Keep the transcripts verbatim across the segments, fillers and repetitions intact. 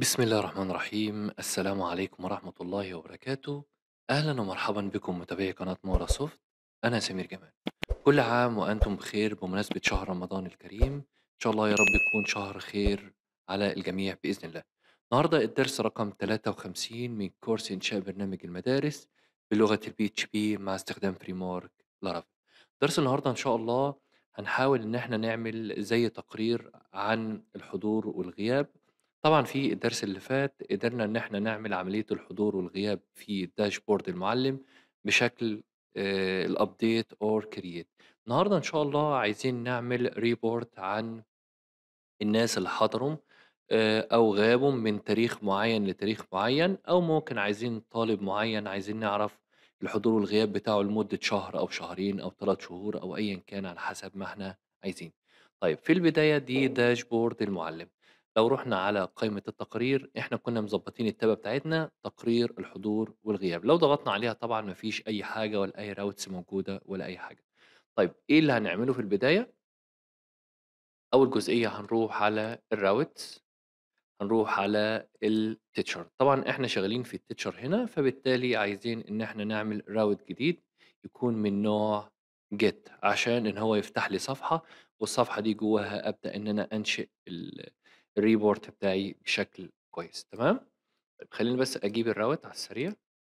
بسم الله الرحمن الرحيم. السلام عليكم ورحمة الله وبركاته. أهلا ومرحبا بكم متابعي قناة مورا سوفت. أنا سمير جمال. كل عام وأنتم بخير بمناسبة شهر رمضان الكريم. إن شاء الله يا رب يكون شهر خير على الجميع بإذن الله. النهاردة الدرس رقم ثلاثة وخمسين من كورس إنشاء برنامج المدارس بلغة البي اتش بي مع استخدام فريمورك لارافيل. درس النهاردة إن شاء الله هنحاول إن احنا نعمل زي تقرير عن الحضور والغياب. طبعا في الدرس اللي فات قدرنا إن احنا نعمل عملية الحضور والغياب في داشبورد المعلم بشكل الابديت اور كرييت. النهارده ان شاء الله عايزين نعمل ريبورت عن الناس اللي حضروا آه، او غابوا من تاريخ معين لتاريخ معين، او ممكن عايزين طالب معين عايزين نعرف الحضور والغياب بتاعه لمدة شهر او شهرين او ثلاث شهور او ايا كان على حسب ما احنا عايزين. طيب في البداية دي داشبورد المعلم. لو رحنا على قائمة التقارير احنا كنا مظبطين التابة بتاعتنا تقرير الحضور والغياب، لو ضغطنا عليها طبعا مفيش اي حاجة ولا اي راوتس موجودة ولا اي حاجة. طيب ايه اللي هنعمله في البداية؟ اول جزئية هنروح على الراوتس، هنروح على الteacher. طبعًا إحنا شغالين في الteacher هنا، فبالتالي عايزين إن إحنا نعمل route جديد يكون من نوع get عشان إن هو يفتح لي صفحة، والصفحة دي جواها أبدأ إن أنا أنشئ ال الreport بتاعي بشكل كويس، تمام؟ طيب خلّيني بس أجيب الroute على السريع.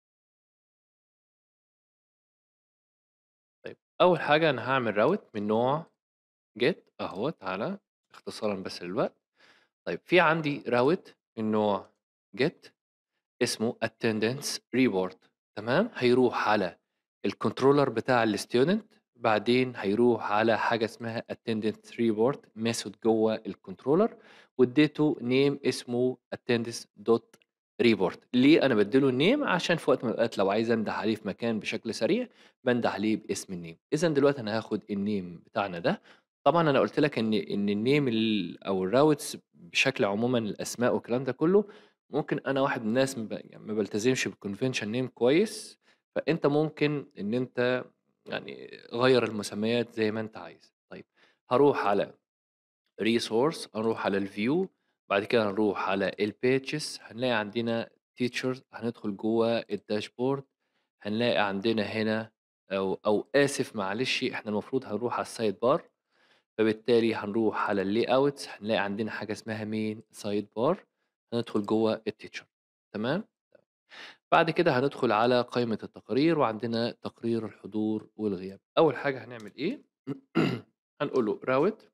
طيب أول حاجة أنا هاعمل route من نوع get أهوّة، على اختصارًا بس للوقت. طيب في عندي route من نوع get اسمه attendance report، تمام؟ هيروح على الcontroller بتاع الstudent، بعدين هيروح على حاجة اسمها attendance report method جوه الcontroller، واديته name اسمه attendance dot report. ليه أنا بديله النيم؟ عشان في وقت من الأوقات لو عايز أنده عليه في مكان بشكل سريع بنده عليه باسم النيم. إذا دلوقتي أنا هاخد النيم بتاعنا ده. طبعا أنا قلت لك إن إن النيم ال- أو الراوتس بشكل عموما الأسماء والكلام ده كله ممكن أنا واحد من الناس ما ب يعني ما بالتزمش بالconvention name كويس، فأنت ممكن إن أنت يعني غيّر المسميات زي ما أنت عايز. طيب هاروح على resource، هنروح على الview، بعد كده هنروح على الpages، هنلاقي عندنا teachers، هندخل جوّه الdashboard، هنلاقي عندنا هنا أو أو آسف معلش إحنا المفروض هنروح على الsidebar، فبالتالي هنروح على الlayouts هنلاقي عندنا حاجة اسمها main sidebar، هندخل جوّه الteacher، تمام؟ بعد كده هندخل على قائمة التقارير وعندنا تقرير الحضور والغياب. أول حاجة هنعمل إيه؟ هنقول له راوت،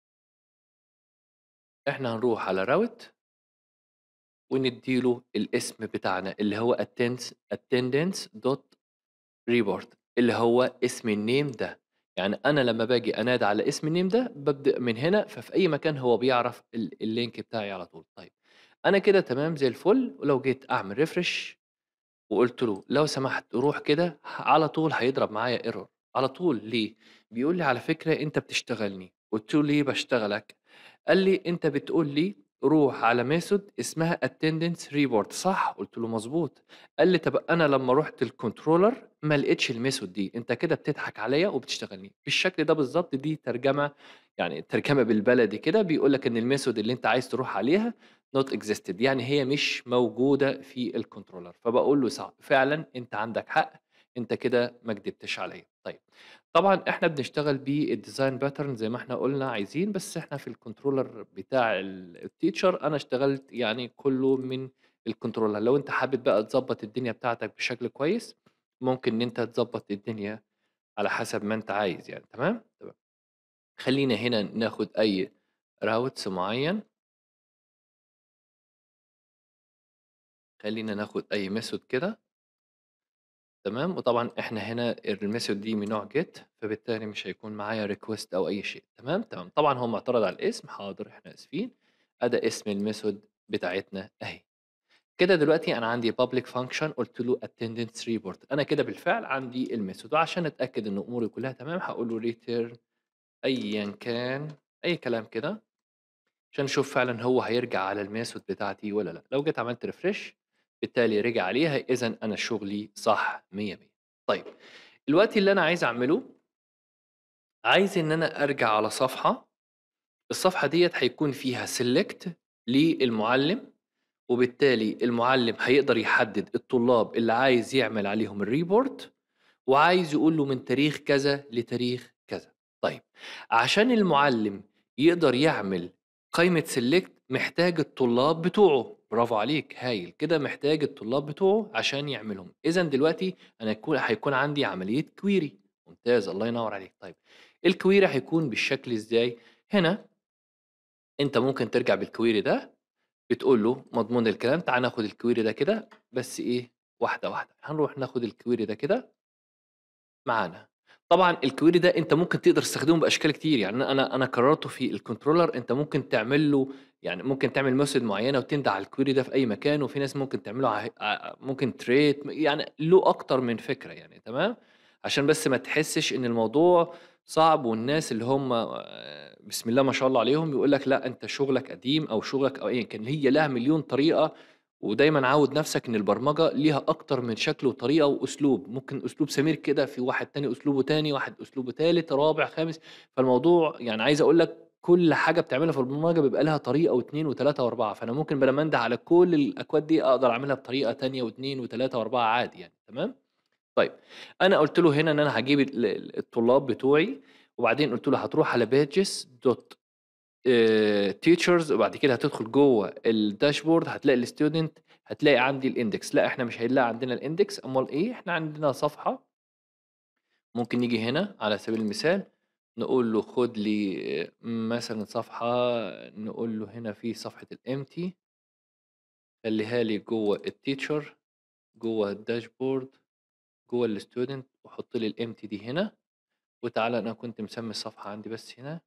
إحنا هنروح على راوت وندي له الاسم بتاعنا اللي هو attendance attendance dot report اللي هو اسم النيم ده. يعني أنا لما باجي أنادي على اسم النيم ده ببدأ من هنا، ففي أي مكان هو بيعرف ال- اللينك بتاعي على طول. طيب أنا كده تمام زي الفل، ولو جيت أعمل ريفرش وقُلت له: "لو سمحت روح كده." على طول هيضرب معايا error على طول. ليه؟ بيقول لي: "على فكرة أنت بتشتغلني." قُلت له: "ليه باشتغلك؟" قال لي: "أنت بتقول لي روح على method اسمها attendance report صح؟" قُلت له: "مضبوط." قال لي: "طب أنا لمّا رُحت الcontroller ما لقيتش الmethod دي، أنت كده بتضحك عليَّ وبتشتغلني." بالشكل ده بالضبط، دي ترجمة يعني ترجمة بالبلدي كده بيقول لك إن الmethod اللي أنت عايز تروح عليها not existed، يعني هي مش موجودة في الكنترولر. فباقول له صح فعلًا أنت عندك حق، أنت كده ما كدبتش عليَّ. طيب طبعًا إحنا بنشتغل بالdesign pattern زي ما إحنا قُلنا عايزين، بس إحنا في الكنترولر بتاع ال الteacher أنا اشتغلت يعني كلّه من الكنترولر. لو أنت حابب بقى تضبّط الدنيا بتاعتك بشكل كويس، ممكن إن أنت تضبّط الدنيا على حسب ما أنت عايز يعني، تمام؟ تمام. خلّينا هنا ناخد أي routes معيّن، خلّينا ناخد أي method كده. تمام، وطبعًا إحنا هنا الmethod دي من نوع get، فبالتالي مش هيكون معايا request أو أي شيء، تمام، تمام. طبعًا هو معترض على الاسم، حاضر إحنا آسفين، أدا اسم الmethod بتاعتنا أهي. كده دلوقتي أنا عندي public function قُلت له attendance report، أنا كده بالفعل عندي الmethod، وعشان أتأكد إن أموري كلها تمام هاقول له return أيًا كان أي كلام كده، عشان نشوف فعلًا هو هيرجع على الmethod بتاعتي والّا لأ. لو جيت عملت refresh بالتالي رجع عليها، إذًا أنا شغلي صح مِيّة، مِيّة. طيب دلوقتي اللي أنا عايز أعمله، عايز إن أنا أرجع على صفحة، الصفحة ديّة هيكون فيها select للمُعلِّم، وبالتالي المُعلِّم هيقدر يحدد الطلاب اللي عايز يعمل عليهم الreport وعايز يقول له من تاريخ كذا لتاريخ كذا. طيب، عشان المُعلِّم يقدر يعمل قايمة select محتاج الطلاب بتوعه، برافو عليك، هايل، كده محتاج الطلاب بتوعه عشان يعملهم. إذًا دلوقتي أنا هيكون هيكون عندي عملية query. ممتاز، الله ينوّر عليك. طيب، الquery هيكون بالشكل إزاي؟ هنا أنت ممكن ترجع بالquery ده بتقول له مضمون الكلام، تعالَ ناخد الquery ده كده، بس إيه، واحدة، واحدة. هنروح ناخد الquery ده كده معانا. طبعًا الquery ده أنت ممكن تقدر تستخدمه بأشكال كتير، يعني أنا أنا أنا كررته في الcontroller. أنت ممكن تعمل له، يعني ممكن تعمل method معيّنة وتندى على الquery ده في أي مكان، وفي ناس ممكن تعمله ع ع ممكن trait، يعني له أكتر من فكرة يعني، تمام؟ عشان بس ما تحسّش إن الموضوع صعب، والناس اللي هم آآ بسم الله ما شاء الله عليهم يقول لك لأ أنت شغلك قديم أو شغلك أو أيًا كان، هي لها مليون طريقة. ودايمًا عوّد نَفْسك إن البرمجة ليها أكتر من شكل وطريقة وأسلوب، ممكن أسلوب سمير كده، في واحد تاني أسلوبه تاني، واحد أسلوبه تالت، رابع، خامس. فالموضوع يعني عايز أقول لك كل حاجة بتعملها في البرمجة بيبقى لها طريقة و2 و3 و4، فأنا ممكن بدل ما أنده على كل الأكواد دي أقدر أعملها بطريقة تانية و2 و3 و4 عادي يعني، تمام؟ طيب، أنا قُلت له هنا إن أنا هاجيب ال ال الطلاب بتوعي، وبعدين قُلت له هتروح على pages dot آآ teachers، وبعد كده هتدخل جوّه الdashboard هتلاقي الstudent، هتلاقي عندي الindex. لأ، إحنا مش هيلاقي عندنا الindex، أمّال إيه؟ إحنا عندنا صفحة. ممكن نيجي هنا على سبيل المثال نقول له خُد لي آه، مثلًا صفحة، نقول له هنا في صفحة الempty، خلّيها لي جوّه الteacher، جوّه الdashboard، جوّه الstudent، وحُط لي الempty دي هنا. وتعالَ، أنا كنت مسمي الصفحة عندي بس هنا،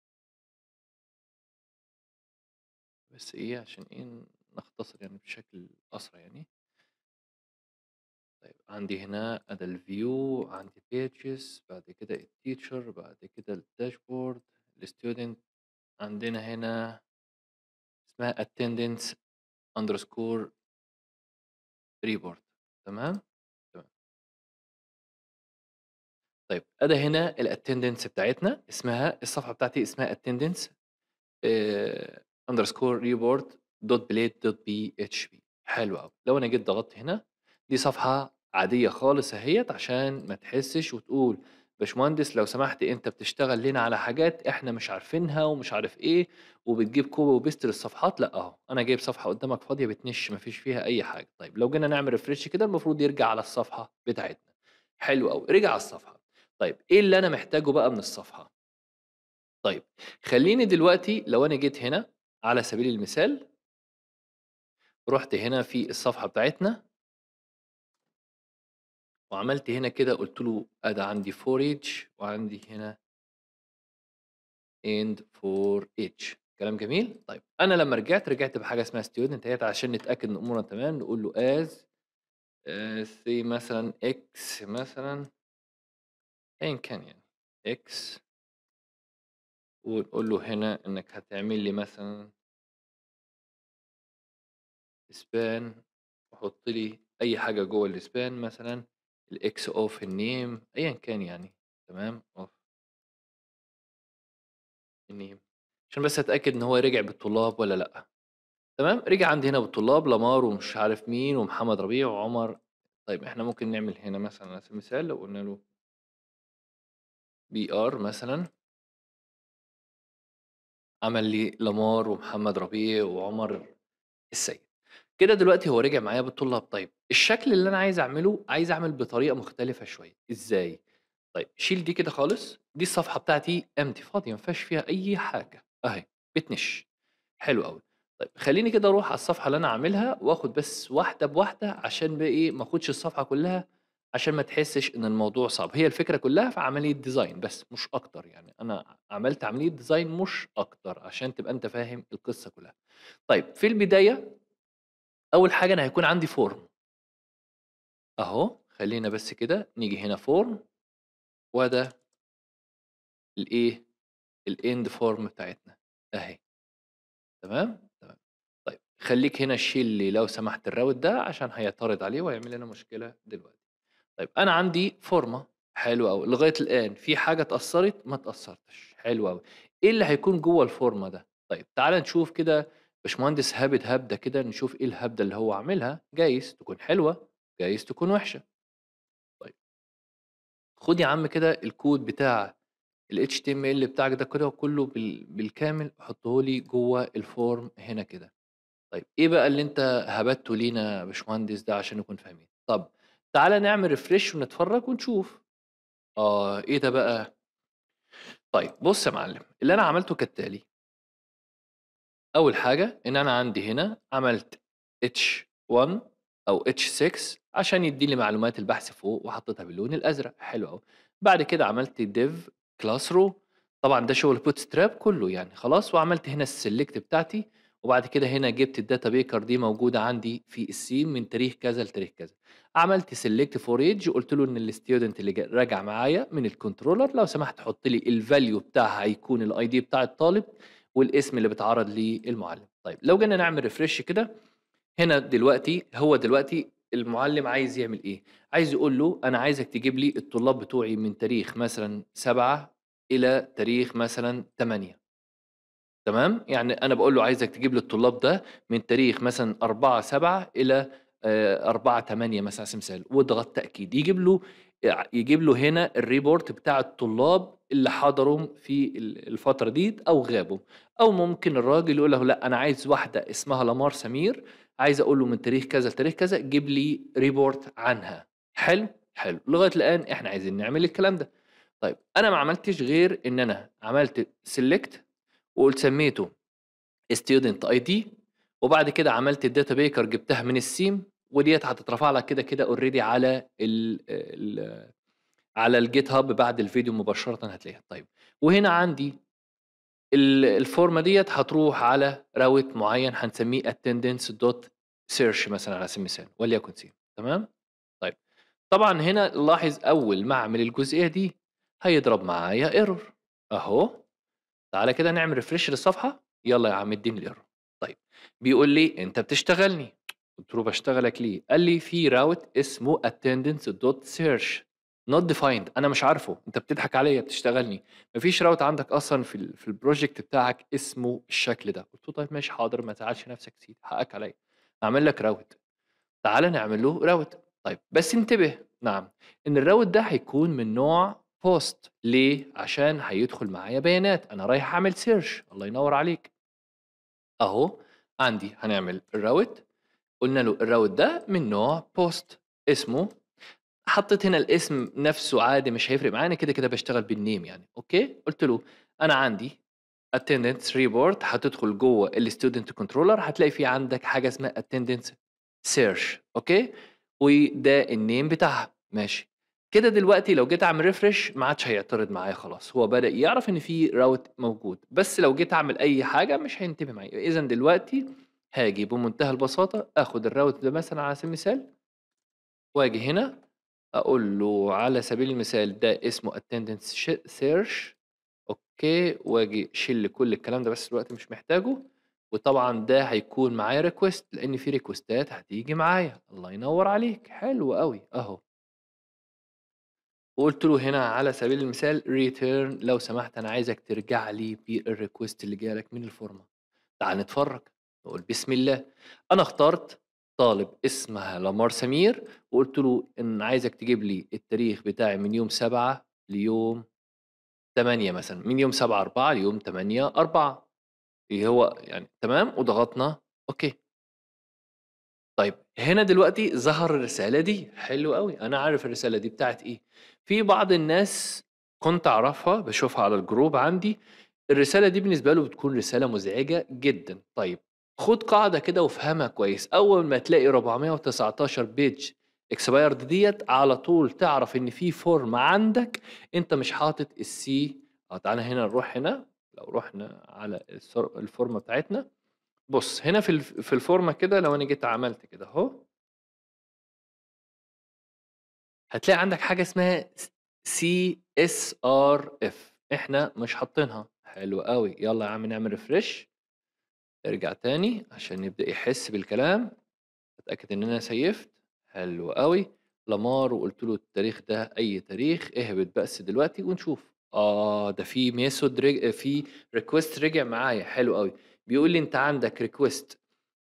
بس إيه، عشان إيه، نختصر يعني بشكل أسرع يعني. طيب، عندي هنا أدا الview، عندي pages، بعد كده الteacher، بعد كده الdashboard، الstudent. عندنا هنا اسمها attendance underscore report. تمام؟ تمام. طيب، أدا هنا الattendance بتاعتنا، اسمها الصفحة بتاعتي اسمها attendance آآ underscore report dot blade dot php. حلو أوي. لو أنا جيت ضغطت هنا، دي صفحة عادية خالص أهيّة عشان ما تحسّش وتقول باشمهندس لو سمحت أنت بتشتغل لنا على حاجات إحنا مش عارفينها ومش عارف إيه، وبتجيب copy وpaste للصفحات. لأ أهو، أنا جايب صفحة قدّامك فاضية بتنِش ما فيش فيها أي حاجة. طيب، لو جينا نعمل refresh كده المفروض يرجع على الصفحة بتاعتنا. حلو أوي، رجع على الصفحة. طيب، إيه اللي أنا محتاجه بقى من الصفحة؟ طيب، خلّيني دلوقتي لو أنا جيت هنا على سبيل المثال، رُحت هنا في الصفحة بتاعتنا وعملت هنا كده قُلت له أدي عندي for each وعندي هنا and for each. كلام جميل؟ طيب، أنا لمّا رجعت، رجعت بحاجة اسمها student أهيّة عشان نتأكد إن أمورنا تمام. نقول له as آآ say مثلًا x مثلًا، أيًا كان يعني x، ونقول له هنا إنّك هتعمل لي مثلًا span، وحُط لي أي حاجة جوّه الspan، مثلًا الx of الname أيًا كان يعني، تمام، of الname، عشان بس أتأكد إن هو رجع بالطلاب والّا لأ. تمام، رجع عندي هنا بالطلاب لمار ومش عارف مين ومحمد ربيع وعمر. طيب، إحنا ممكن نعمل هنا مثلًا على سبيل المثال لو قُلنا له br مثلًا، عمل لي لمار ومحمد ربيع وعمر السيد. كده دلوقتي هو رجع معايا بالطلاب. طيب، الشكل اللي أنا عايز أعمله، عايز أعمل بطريقة مختلفة شوية. إزاي؟ طيب، شيل دي كده خالص، دي الصفحة بتاعتي empty فاضية ما فيهاش فيها أي حاجة أهي، بتنِش. حلو أوي. طيب، خلّيني كده أروح على الصفحة اللي أنا عاملها وآخد بس واحدة بواحدة عشان بقى إيه، ما آخدش الصفحة كلّها عشان ما تحسّش إن الموضوع صعب. هي الفكرة كلّها في عملية design بس مش أكتر، يعني أنا عملت عملية design مش أكتر عشان تبقى أنت فاهم القصة كلّها. طيب، في البداية أول حاجة أنا هيكون عندي form أهو. خلّينا بس كده نيجي هنا form، وده الإيه، الend form بتاعتنا أهي. تمام، تمام. طيب، خلّيك هنا شيل لي لو سمحت الراوت ده عشان هيعترض عليه وهيعمل لنا مشكلة دلوقتي. طيب، أنا عندي فورمة، حلو أوي، لغاية الآن في حاجة اتأثّرت؟ ما اتأثّرتش، حلو أوي. إيه اللي هيكون جوّه الفورمة ده؟ طيب، تعالَ نشوف كده باشمهندس هابد هبدة كده نشوف إيه الهبدة اللي هو عاملها، جايز تكون حلوة، جايز تكون وحشة. طيب خُد يا عم كده الكود بتاع الإتش تي إم إل بتاعك ده كده كله بال بالكامل حُطّه لي جوّه الform هنا كده. طيب إيه بقى اللي أنت هبَتّه لينا يا باشمهندس ده عشان نكون فاهمين؟ طَب تعالَ نعمل refresh ونتفرّج ونشوف. آه، إيه ده بقى؟ طيب بُص يا معلم، اللي أنا عملته كالتالي، أول حاجة إن أنا عندي هنا عملت إتش وان أو إتش سيكس عشان يدّي لي معلومات البحث فوق وحطيتها باللون الأزرق، حلو أوي. بعد كده عملت div class row، طبعًا ده شغل bootstrap كلّه يعني خلاص، وعملت هنا الselect بتاعتي، وبعد كده هنا جِبت الdata baker دي موجودة عندي في الseme من تاريخ كذا لتاريخ كذا. عملت select for age وقُلت له إن الstudent اللي ج راجع معايا من الcontroller لو سمحت حُط لي الvalue بتاعها هيكون الID بتاع الطالب والاسم اللي بيتعرض للمُعلِّم. طيب لو جينا نعمل refresh كده، هنا دلوقتي هو دلوقتي المُعلِّم عايز يعمل إيه، عايز يقول له أنا عايزك تجيب لي الطلاب بتوعي من تاريخ مثلًا سبعة إلى تاريخ مثلًا تمانية. تمام، يعني أنا باقول له عايزك تجيب لي الطلاب ده من تاريخ مثلًا أربعة سبعة إلى آآ أربعة تمانية مثلًا على سبيل المثال، واضغط تأكيد، يجيب له يع يجيب له هنا الreport بتاع الطلاب اللي حضروا في ال الفترة ديّة أو غابوا، أو ممكن الراجل يقول له لأ أنا عايز واحدة اسمها لمار سمير، عايز أقول له من تاريخ كذا لتاريخ كذا جيب لي report عنها. حلو، حلو، لغاية الآن إحنا عايزين نعمل الكلام ده. طيب أنا ما عملتش غير إن أنا عملت select وقُلت سميته student آي دي، وبعد كده عملت الdata baker جبتها من الSEAM، وديّة هتترفع لك كده، كده already على ال ال على الGitHub بعد الفيديو مباشرةً هتلاقيها. طيب وهنا عندي ال الفورمة ديّة هتروح على route معيّن هنسميه attendance dot search مثلًا على سبيل المثال وليكن سين، تمام؟ طيب طبعًا هنا لاحظ أول ما أعمل الجزئية دي هيضرب معايا error أهو. تعالَ كده نعمل refresh للصفحة، يالّا يا عم ادّيني الerror. طيب بيقول لي: "أنت بتشتغلني." قُلت له: "باشتغلك ليه؟" قال لي: "في route اسمه attendance.search not defined." أنا مش عارفه، أنت بتضحك عليّا، بتشتغلني، ما فيش route عندك أصلًا في ال في الproject بتاعك اسمه الشكل ده. قُلت له: "طيب ماشي حاضر، ما تزعّلش نفسك يا سيدي، حقك عليّا، هاعمل لك route." تعالَ نعمل له route. طيب بس انتبه، نعم، إن الroute ده هيكون من نوع post ليه؟ عشان هيدخل معايا بيانات، أنا رايح أعمل search الله ينوّر عليك. أهو عندي هنعمل الroute، قُلنا له الroute ده من نوع post اسمه، حطيت هنا الاسم نفسه عادي مش هيفرق معايا، أنا كده، كده باشتغل بالname يعني، أوكي؟ قُلت له أنا عندي attendance report هتدخل جوّه الstudent controller هتلاقي في عندك حاجة اسمها attendance search أوكي، وده الname بتاعها، ماشي. كده دلوقتي لو جيت أعمل refresh ما عادش هيعترض معايا خلاص، هو بدأ يعرف إن في route موجود، بس لو جيت أعمل أي حاجة مش هينتبه معايا. إذًا دلوقتي هاجي بمنتهى البساطة آخد الroute ده مثلًا على سبيل المثال، وآجي هنا أقول له على سبيل المثال ده اسمه attendance ش search أوكي، وآجي شيل كل الكلام ده بس دلوقتي مش محتاجه، وطبعًا ده هيكون معايا request لإن في ريكوستات هتيجي معايا، الله ينوّر عليك، حلو أوي، أهو. وقُلت له هنا على سبيل المثال return لو سمحت أنا عايزك ترجع لي بالrequest اللي جه لك من الفورمة. تعال نتفرّج، نقول بسم الله. أنا اخترت طالب اسمها لمار سمير، وقُلت له إن عايزك تجيب لي التاريخ بتاعي من يوم سبعة ليوم تمانية مثلًا، من يوم سبعة أربعة ليوم تمانية أربعة اللي هو يعني تمام، وضغطنا أوكي. طيب هنا دلوقتي ظهر الرسالة دي، حلو أوي، أنا عارف الرسالة دي بتاعة إيه. في بعض الناس كنت أعرفها باشوفها على الجروب عندي، الرسالة دي بالنسبة له بتكون رسالة مزعجة جدًا. طيب خُد قاعدة كده وافهمها كويس، أول ما تلاقي أربعمية وتسعتاشر page expired ديّة على طول تعرف إن في form عندك أنت مش حاطط الC. آه، تعالَ هنا نروح هنا، لو رُحنا على الصر الفورمة بتاعتنا، بُص هنا في الف في الفورمة كده لو أنا جيت عملت كده أهو، هتلاقي عندك حاجة اسمها س سي إس آر إف إحنا مش حاطينها، حلو أوي، يالّا يا عم نعمل refresh ارجع تاني عشان يبدأ يحس بالكلام، أتأكد إن أنا سيّفت، حلو أوي، لامار وقُلت له التاريخ ده أي تاريخ، اهبط بس دلوقتي ونشوف. آه، ده في method رج في request رجع معايا، حلو أوي، بيقول لي أنت عندك request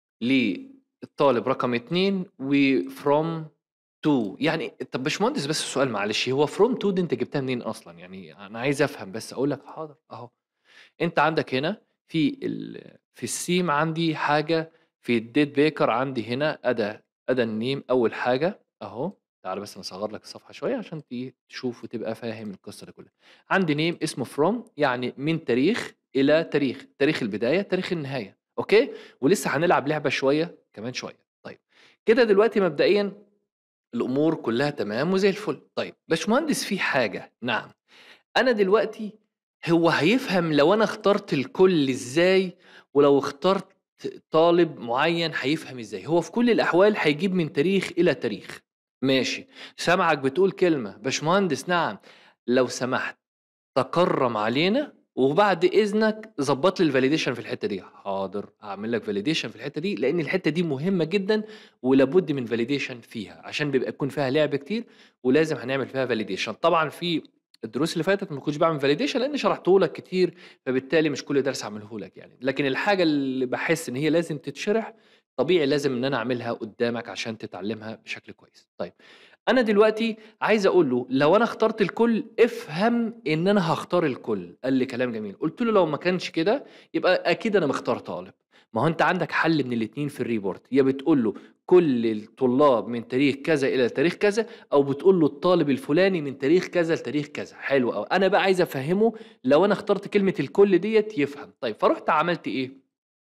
للطالب رقم اتنين وfrom to يعني طب باشمهندس بس سؤال معلش، هو from to دي أنت جبتها منين أصلًا؟ يعني أنا عايز أفهم بس، أقول لك حاضر أهو. أنت عندك هنا في ال في السيم عندي حاجة، في الdate baker عندي هنا أدا أدا الname أول حاجة أهو. تعالَ بس نصغّر لك الصفحة شوية عشان ت تشوف وتبقى فاهم القصة دي كلّها. عندي name اسمه from يعني من تاريخ إلى تاريخ، تاريخ البداية، تاريخ النهاية، أوكي؟ ولسه هنلعب لعبة شوية كمان شوية. طيب كده دلوقتي مبدئيًا الأمور كلّها تمام وزي الفل. طيب باشمهندس في حاجة، نعم. أنا دلوقتي هو هيفهم لو أنا اخترت الكل إزاي، ولو اخترت طالب معيّن هيفهم إزاي؟ هو في كل الأحوال هيجيب من تاريخ إلى تاريخ، ماشي. سامعك بتقول كلمة، باشمهندس نعم، لو سمحت تكرّم علينا وبعد إذنك ضبّط لي الvalidation في الحتّة دي. حاضر، هاعمل لك validation في الحتّة دي، لإن الحتّة دي مهمة جدًا ولابد من validation فيها، عشان بيبقى يكون فيها لعب كتير ولازم هنعمل فيها validation. طبعًا في الدروس اللي فاتت ما كنتش باعمل validation لإني شرحته لك كتير، فبالتالي مش كل درس هاعمله لك يعني، لكن الحاجة اللي باحس إن هي لازم تتشرح، طبيعي لازم إن أنا أعملها قدّامك عشان تتعلمها بشكل كويس. طيب أنا دلوقتي عايز أقول له لو أنا اخترت الكل افهم إن أنا هاختار الكل. قال لي كلام جميل. قُلت له لو ما كانش كده يبقى أكيد أنا مختار طالب. ما هو أنت عندك حل من الاتنين في الreport، يا بتقول له كل الطلاب من تاريخ كذا إلى تاريخ كذا، أو بتقول له الطالب الفلاني من تاريخ كذا لتاريخ كذا. حلو أوي. أنا بقى عايز أفهّمه لو أنا اخترت كلمة الكل ديّة يفهم. طيب فرُحت عملت إيه؟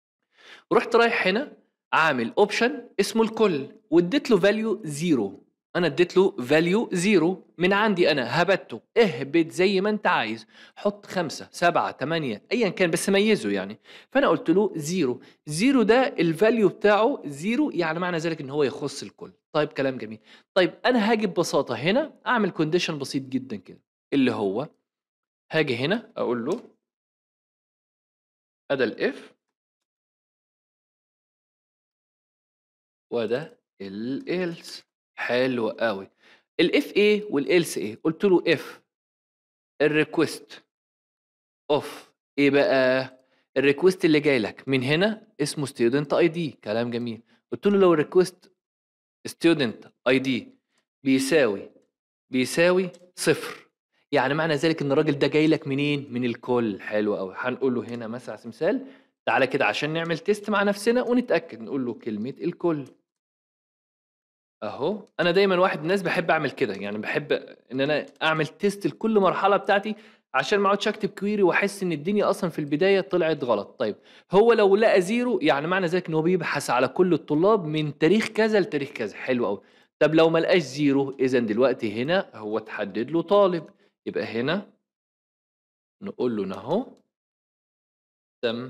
رُحت رايح هنا عامل option اسمه الكل واديت له value زيرو. أنا اديت له value زيرو من عندي أنا، هبَتّه. اهبط زي ما أنت عايز، حُط خمسة، سبعة، تمانية أيًا كان بس ميّزه يعني. فأنا قُلت له زيرو. زيرو ده الvalue بتاعه زيرو يعني معنى ذلك إن هو يخُص الكل. طيب كلام جميل. طيب أنا هاجي ببساطة هنا أعمل condition بسيط جدًا كده، اللي هو هاجي هنا أقول له أدا الif وده الelse. حلو أوي. الif إيه والelse إيه؟ قُلت له if الrequest of إيه بقى؟ الrequest اللي جاي لك من هنا اسمه student آي دي. كلام جميل. قُلت له لو الrequest student آي دي بيساوي بيساوي صفر، يعني معنى ذلك إن الراجل ده جاي لك منين؟ من الكل. حلو أوي. هنقول له هنا مثلًا على سبيل المثال تعالَ كده عشان نعمل test مع نفسنا ونتأكد، نقول له كلمة الكل. أهو. أنا دايمًا واحد من الناس باحب أعمل كده، يعني باحب إن أنا أعمل test لكل مرحلة بتاعتي عشان ما اقعدش أكتب query وأحس إن الدنيا أصلًا في البداية طلعت غلط. طيب هو لو لقى زيرو يعني معنى ذلك إن هو بيبحث على كل الطلاب من تاريخ كذا لتاريخ كذا. حلو أوي. طب لو ما لقاش زيرو إذًا دلوقتي هنا هو اتحدد له طالب، يبقى هنا نقول له هنا أهو تم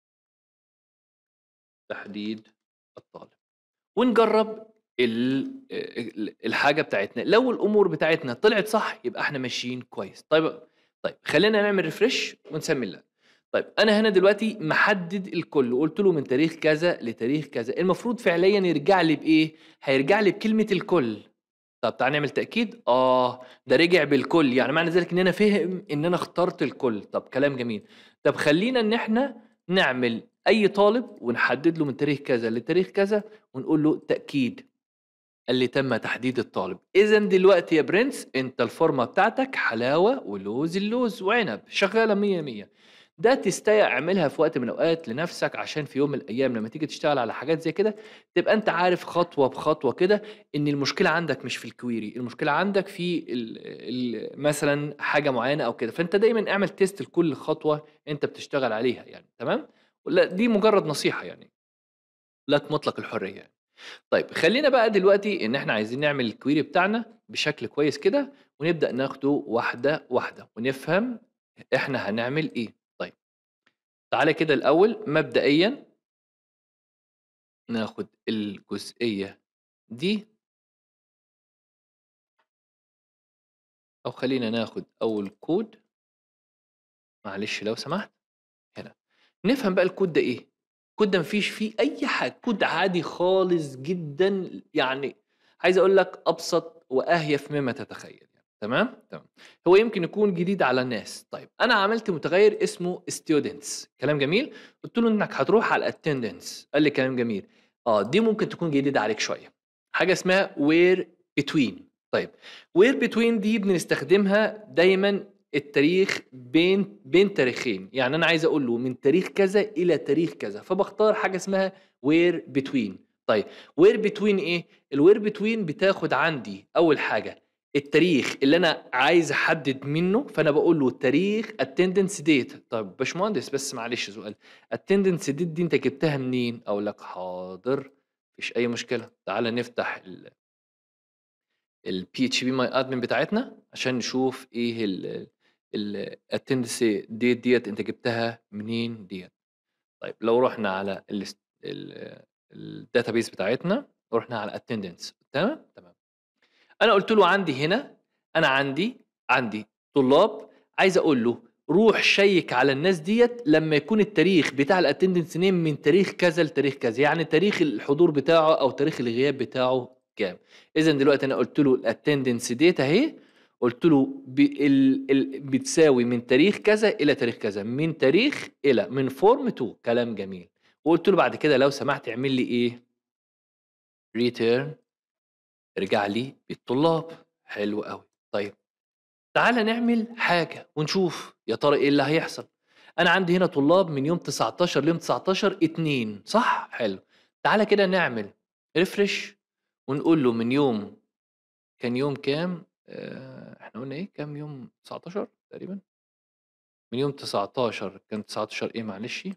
تحديد الطالب. ونجرّب ال ال الحاجة بتاعتنا، لو الأمور بتاعتنا طلعت صح يبقى إحنا ماشيين كويس. طيب طيب خلّينا نعمل refresh ونسمّي الله. طيب أنا هنا دلوقتي محدد الكل وقُلت له من تاريخ كذا لتاريخ كذا، المفروض فعليًا يرجع لي بإيه؟ هيرجع لي بكلمة الكل. طب تعالَ نعمل تأكيد، آه، ده رجع بالكل، يعني معنى ذلك إن أنا فِهم إن أنا اخترت الكل. طب كلام جميل. طب خلّينا إن إحنا نعمل أي طالب ونحدد له من تاريخ كذا لتاريخ كذا ونقول له تأكيد. قال لي تم تحديد الطالب. إذًا دلوقتي يا برنس أنت الفورمة بتاعتك حلاوة ولوز اللوز وعنب، شغالة مِيَّة، مِيَّة. ده تستَيَع اعملها في وقت من الأوقات لنفسك عشان في يوم من الأيام لمّا تيجي تشتغل على حاجات زي كده، تبقى أنت عارف خطوة بخطوة كده إن المشكلة عندك مش في الquery، المشكلة عندك في ال ال مثلًا حاجة معيّنة أو كده. فأنت دايمًا اعمل test لكل خطوة أنت بتشتغل عليها يعني، تمام؟ لأ دي مجرد نصيحة يعني، لك مطلق الحرية يعني. طيب خلّينا بقى دلوقتي إن إحنا عايزين نعمل الquery بتاعنا بشكل كويس كده، ونبدأ ناخده واحدة، واحدة، ونفهم إحنا هنعمل إيه. طيب تعالَ كده الأول مبدئيًا ناخد الجزئية دي، أو خلّينا ناخد أول كود معلش لو سمحت هنا. نفهم بقى الكود ده إيه. الكود ده ما فيش فيه أي حاجة، كود عادي خالص جدًا، يعني عايز أقول لك أبسط وأهيف مما تتخيل يعني. تمام؟ تمام. هو يمكن يكون جديد على الناس. طيب أنا عملت متغيّر اسمه students كلام جميل، قُلت له إنك هتروح على الattendance قال لي كلام جميل. آه، دي ممكن تكون جديدة عليك شوية. حاجة اسمها where between. طيب where between دي بنستخدمها دايمًا التاريخ بين بين تاريخين، يعني أنا عايز أقول له من تاريخ كذا إلى تاريخ كذا، فباختار حاجة اسمها where between. طيب where between إيه؟ الwhere between بتاخد عندي أول حاجة التاريخ اللي أنا عايز أحدد منه، فأنا باقول له تاريخ attendance date. طب باشمهندس بس معلش سؤال، attendance date دي أنت جبتها منين؟ أقول لك حاضر، ما فيش أي مشكلة، تعالَ نفتح ال الPHP my admin بتاعتنا عشان نشوف إيه ال ال attendance date ديّة أنت جبتها منين ديّة. طيب لو رُحنا على الاس ال الdatabase بتاعتنا، ورُحنا على attendance تمام؟ تمام. أنا قُلت له عندي هنا، أنا عندي عندي طلاب عايز أقول له روح شيّك على الناس ديّة لمّا يكون التاريخ بتاع الattendance name من تاريخ كذا لتاريخ كذا، يعني تاريخ الحضور بتاعه أو تاريخ الغياب بتاعه كام. إذًا دلوقتي أنا قُلت له الattendance date أهي، قُلت له ب ال ال بتساوي من تاريخ كذا إلى تاريخ كذا، من تاريخ إلى، من form to كلام جميل. وقُلت له بعد كده لو سمحت اعمل لي إيه return ارجع لي بالطلاب. حلو أوي. طيب تعالَ نعمل حاجة ونشوف يا ترى إيه اللي هيحصل. أنا عندي هنا طلاب من يوم تسعتاشر ليوم تسعتاشر اتنين صح؟ حلو. تعالَ كده نعمل refresh ونقول له من يوم كان يوم كام؟ آآ إحنا قُلنا إيه، كام يوم تسعتاشر تقريبًا؟ من يوم تسعتاشر كان تسعتاشر إيه معلش؟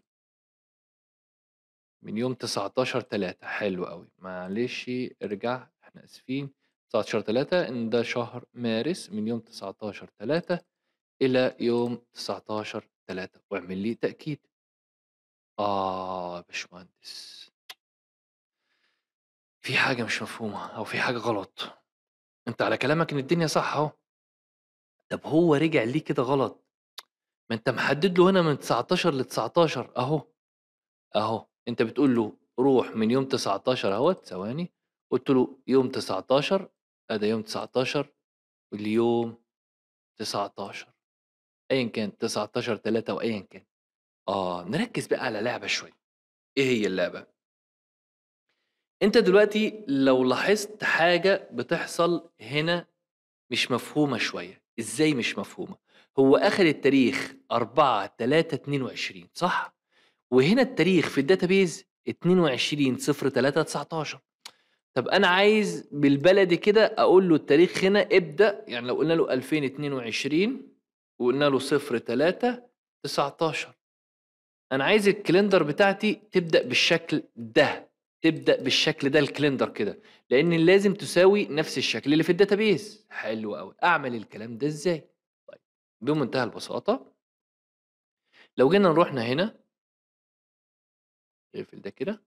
من يوم تسعتاشر تلاتة حلو أوي. معلش ارجع، إحنا آسفين. تسعتاشر تلاتة إن ده شهر مارس، من يوم تسعتاشر تلاتة إلى يوم تسعتاشر تلاتة واعمل لي تأكيد. آه يا باشمهندس، في حاجة مش مفهومة أو في حاجة غلط. أنت على كلامك إن الدنيا صح أهو، طب هو رجع ليه كده غلط؟ ما أنت محدد له هنا من تسعتاشر لتسعتاشر أهو. أهو أنت بتقول له روح من يوم تسعتاشر أهوّة، ثواني، قُلت له يوم تسعتاشر أدي يوم تسعتاشر واليوم تسعتاشر أيًا كان تسعتاشر تلاتة وأيًا كان. آه، نركّز بقى على لعبة شوية. إيه هي اللعبة؟ أنت دلوقتي لو لاحظت حاجة بتحصل هنا مش مفهومة شوية. إزاي مش مفهومة؟ هو أخد التاريخ أربعة تلاتة اتنين وعشرين صح؟ وهنا التاريخ في الdatabase اتنين وعشرين صفر تلاتة تسعتاشر. طب أنا عايز بالبلدي كده أقول له التاريخ هنا ابدأ، يعني لو قُلنا له ألفين واتنين وعشرين وقُلنا له صفر تلاتة تسعتاشر، أنا عايز الكالندر بتاعتي تبدأ بالشكل ده، تبدأ بالشكل ده الكالندر كده، لإن لازم تساوي نفس الشكل اللي في الdatabase. حلو أوي. أعمل الكلام ده إزاي؟ طيب بمنتهى البساطة، لو جينا رُحنا هنا نقفل ده كده،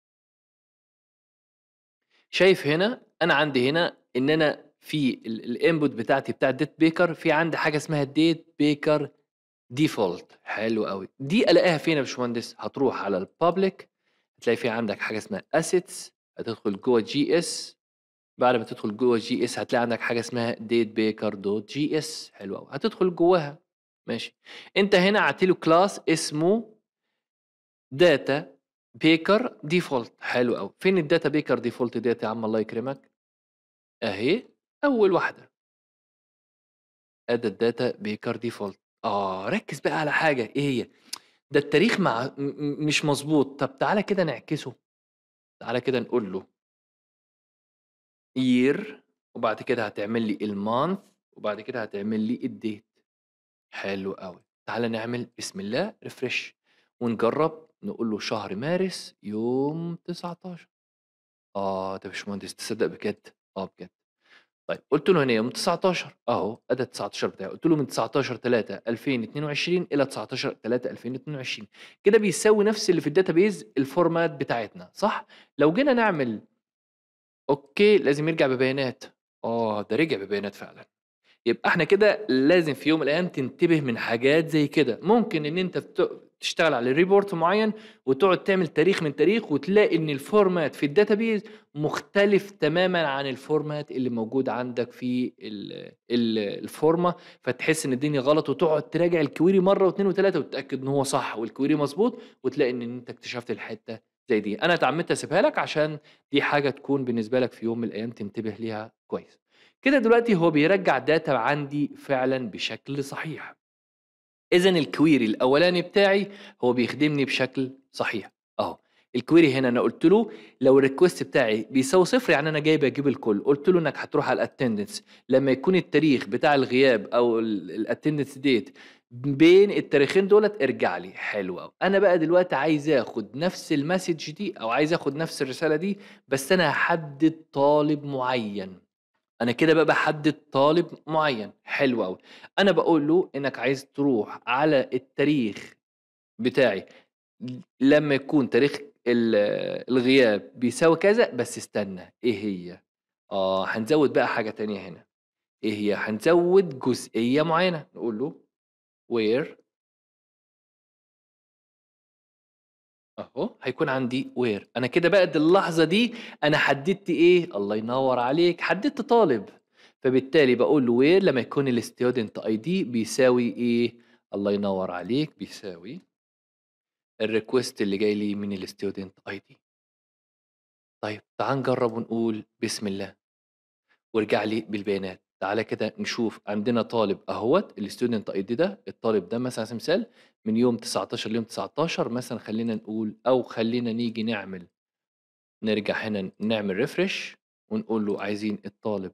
شايف هنا أنا عندي هنا إن أنا في ال الinput بتاعتي بتاع الdate baker في عندي حاجة اسمها date baker default. حلو أوي. دي ألاقيها فين يا باشمهندس؟ هتروح على الpublic هتلاقي في عندك حاجة اسمها assets، هتدخل جوّه جي إس. بعد ما تدخل جوّه جي إس هتلاقي عندك حاجة اسمها datebaker.js. حلو أوي. هتدخل جواها ماشي. أنت هنا عَطي له class اسمه data baker default. حلو أوي. فين الdata baker default ديّة يا عم الله يكرمك؟ أهي أول واحدة، أدي الdata baker default. آه، ركّز بقى على حاجة، إيه هي؟ ده التاريخ مع م م مش مضبوط. طب تعالَ كده نعكسه، تعالَ كده نقول له year وبعد كده هتعمل لي الmonth وبعد كده هتعمل لي الdate. حلو أوي. تعالَ نعمل بسم الله refresh ونجرّب نقول له شهر مارس يوم تسعتاشر. آه، ده يا باشمهندس تصدّق بجد؟ آه بجد. طيب قُلت له هنا يوم تسعتاشر أهو، أدي التسعتاشر بتاعي، قُلت له من تسعتاشر تلاتة ألفين واتنين وعشرين إلى تسعتاشر تلاتة ألفين واتنين وعشرين، كده بيساوي نفس اللي في الdatabase الفورمات بتاعتنا صح؟ لو جينا نعمل أوكي لازم يرجع ببيانات. آه، ده رجع ببيانات فعلًا. يبقى إحنا كده لازم في يوم من الأيام تنتبه من حاجات زي كده. ممكن إن أنت ت تشتغل على ريبورت معين وتقعد تعمل تاريخ من تاريخ، وتلاقي ان الفورمات في الداتابيز مختلف تماما عن الفورمات اللي موجود عندك في ال- ال- الفورمه، فتحس ان الدنيا غلط وتقعد تراجع الكويري مره واثنين وثلاثه وتتاكد ان هو صح والكويري مظبوط، وتلاقي ان انت اكتشفت الحته زي دي. انا اتعمدت اسيبها لك عشان دي حاجه تكون بالنسبه لك في يوم من الايام تنتبه ليها كويس. كده دلوقتي هو بيرجّع داتا عندي فعلًا بشكل صحيح، إذًا الquery الأولاني بتاعي هو بيخدمني بشكل صحيح، أهو الquery هنا أنا قُلت له لو الrequest بتاعي بيساوي صفر يعني أنا جاي باجيب الكل، قُلت له إنك هتروح على الattendance لمّا يكون التاريخ بتاع الغياب أو ال الattendance date بين التاريخين دُولة ارجع لي، حلو أوي. أنا بقى دلوقتي عايز آخُد نفس الmessage دي أو عايز آخُد نفس الرسالة دي، بس أنا هاحدد طالب معيّن. أنا كده بقى باحدد طالب معيّن، حلو أوي. أنا باقول له إنك عايز تروح على التاريخ بتاعي ل لمّا يكون تاريخ ال الغياب بيساوي كذا، بس استنى إيه هي؟ آه، هنزوّد بقى حاجة تانية هنا، إيه هي؟ هنزوّد جزئية معيّنة، نقول له where أهو، هيكون عندي where أنا كده بقى دي اللحظة دي أنا حددت إيه؟ الله ينوّر عليك، حددت طالب، فبالتالي باقول له where لمّا يكون الstudent آي دي بيساوي إيه؟ الله ينوّر عليك، بيساوي الrequest اللي جاي لي من الstudent آي دي. طيب تعالَ نجرّب ونقول بسم الله، وارجع لي بالبيانات، تعالَ كده نشوف عندنا طالب أهوّة الstudent آي دي ده، الطالب ده مثلًا على سبيل المثال من يوم تسعتاشر ليوم تسعتاشر مثلًا خلّينا نقول أو خلّينا نيجي نعمل نرجع هنا نعمل refresh ونقول له عايزين الطالب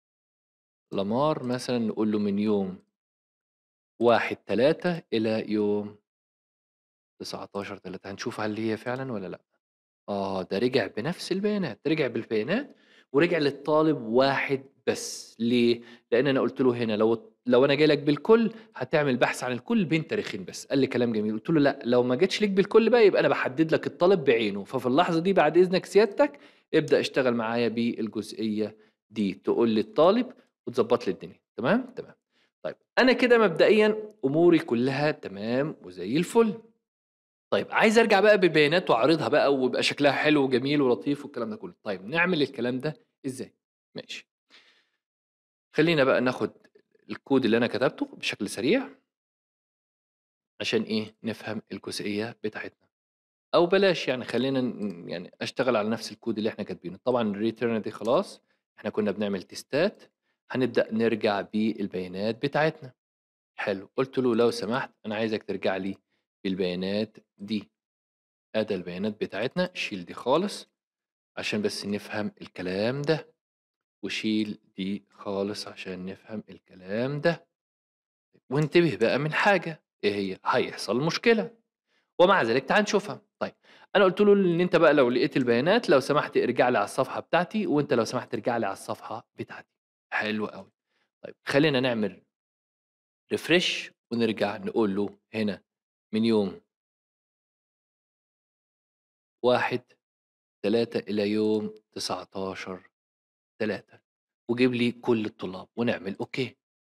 لامار مثلًا نقول له من يوم واحد تلاتة إلى يوم تسعتاشر تلاتة هنشوف هل هي فعلًا والّا لأ. آه، ده رجع بنفس البيانات، رجع بالبيانات ورجع للطالب واحد بس، ليه؟ لإن أنا قُلت له هنا لو لو أنا جاي لك بالكل هتعمل بحث عن الكل بين تاريخين بس، قال لي كلام جميل، قُلت له لأ، لو ما جيتش ليك بالكل بقى يبقى أنا باحدد لك الطالب بعينه، ففي اللحظة دي بعد إذنك سيادتك ابدأ اشتغل معايا بالجزئية دي، تقول لي الطالب وتضبّط لي الدنيا، تمام؟ تمام. طيب أنا كده مبدئيًا أموري كلّها تمام وزي الفل. طيب عايز أرجع بقى ببيانات وأعرضها بقى ويبقى شكلها حلو وجميل ولطيف والكلام ده كله، طيب نعمل الكلام ده إزاي؟ ماشي، خلّينا بقى ناخد الكود اللي أنا كتبته بشكل سريع عشان إيه، نفهم الجزئية بتاعتنا، أو بلاش يعني خلّينا ن يعني أشتغل على نفس الكود اللي إحنا كاتبينه، طبعًا الreturn دي خلاص إحنا كنا بنعمل تيستات، هنبدأ نرجع بالبيانات بتاعتنا، حلو، قُلت له لو سمحت أنا عايزك ترجع لي بالبيانات دي، أدي البيانات بتاعتنا، شيل دي خالص. عشان بس نفهم الكلام ده، وشيل دي خالص عشان نفهم الكلام ده، وانتبه بقى من حاجة، إيه هي؟ هيحصل مشكلة، ومع ذلك تعال نشوفها. طيب أنا قُلت له إن أنت بقى لو لقيت البيانات لو سمحت ارجع لي على الصفحة بتاعتي، وأنت لو سمحت ارجع لي على الصفحة بتاعتي. حلو أوي. طيب خلّينا نعمل refresh ونرجع نقول له هنا من يوم واحد تلاتة إلى يوم تسعتاشر تلاتة وجيب لي كل الطلاب ونعمل أوكي.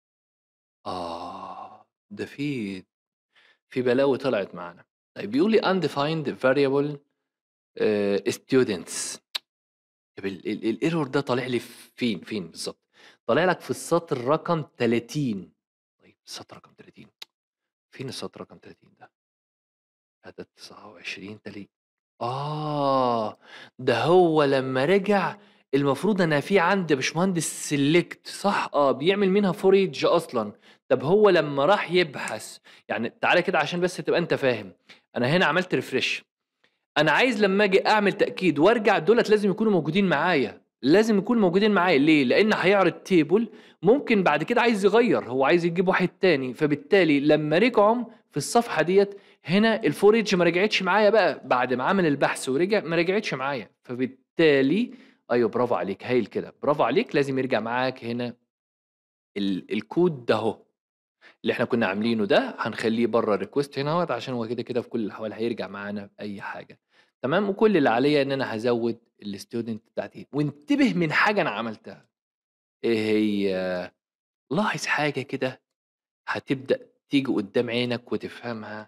آه، ده في في بلاوي طلعت معانا. طيب بيقول لي undefined variable آآ students طب ال ال الerror ده طالع لي فين، فين بالضبط؟ طالع لك في السطر رقم تلاتين طيب السطر رقم تلاتين فين السطر رقم تلاتين ده؟ عدد تسعة وعشرين تلي آه، ده هو لمّا رجع المفروض أنا في عندي يا باشمهندس select صح؟ آه، بيعمل منها for each أصلًا. طب هو لمّا راح يبحث يعني تعالَ كده عشان بس تبقى أنت فاهم، أنا هنا عملت refresh أنا عايز لمّا آجي أعمل تأكيد وأرجع دُولة لازم يكونوا موجودين معايا، لازم يكونوا موجودين معايا ليه؟ لإن هيعرض table ممكن بعد كده عايز يغيّر، هو عايز يجيب واحد تاني، فبالتالي لمّا رجعوا في الصفحة ديّة هنا الforage ما رجعتش معايا بقى، بعد ما عمل البحث ورجع ما رجعتش معايا، فبالتالي أيوه برافو عليك، هايل كده، برافو عليك لازم يرجع معاك هنا ال الكود ده أهو، اللي إحنا كنا عاملينه ده هنخلّيه برّه الrequest هنا أهوّة عشان هو كده، كده في كل الأحوال هيرجع معانا بأي حاجة، تمام، وكل اللي عليّا إن أنا هازوّد الstudent بتاعتي، وانتبه من حاجة أنا عملتها، إيه هي؟ لاحظ حاجة كده هتبدأ تيجي قدّام عينك وتفهمها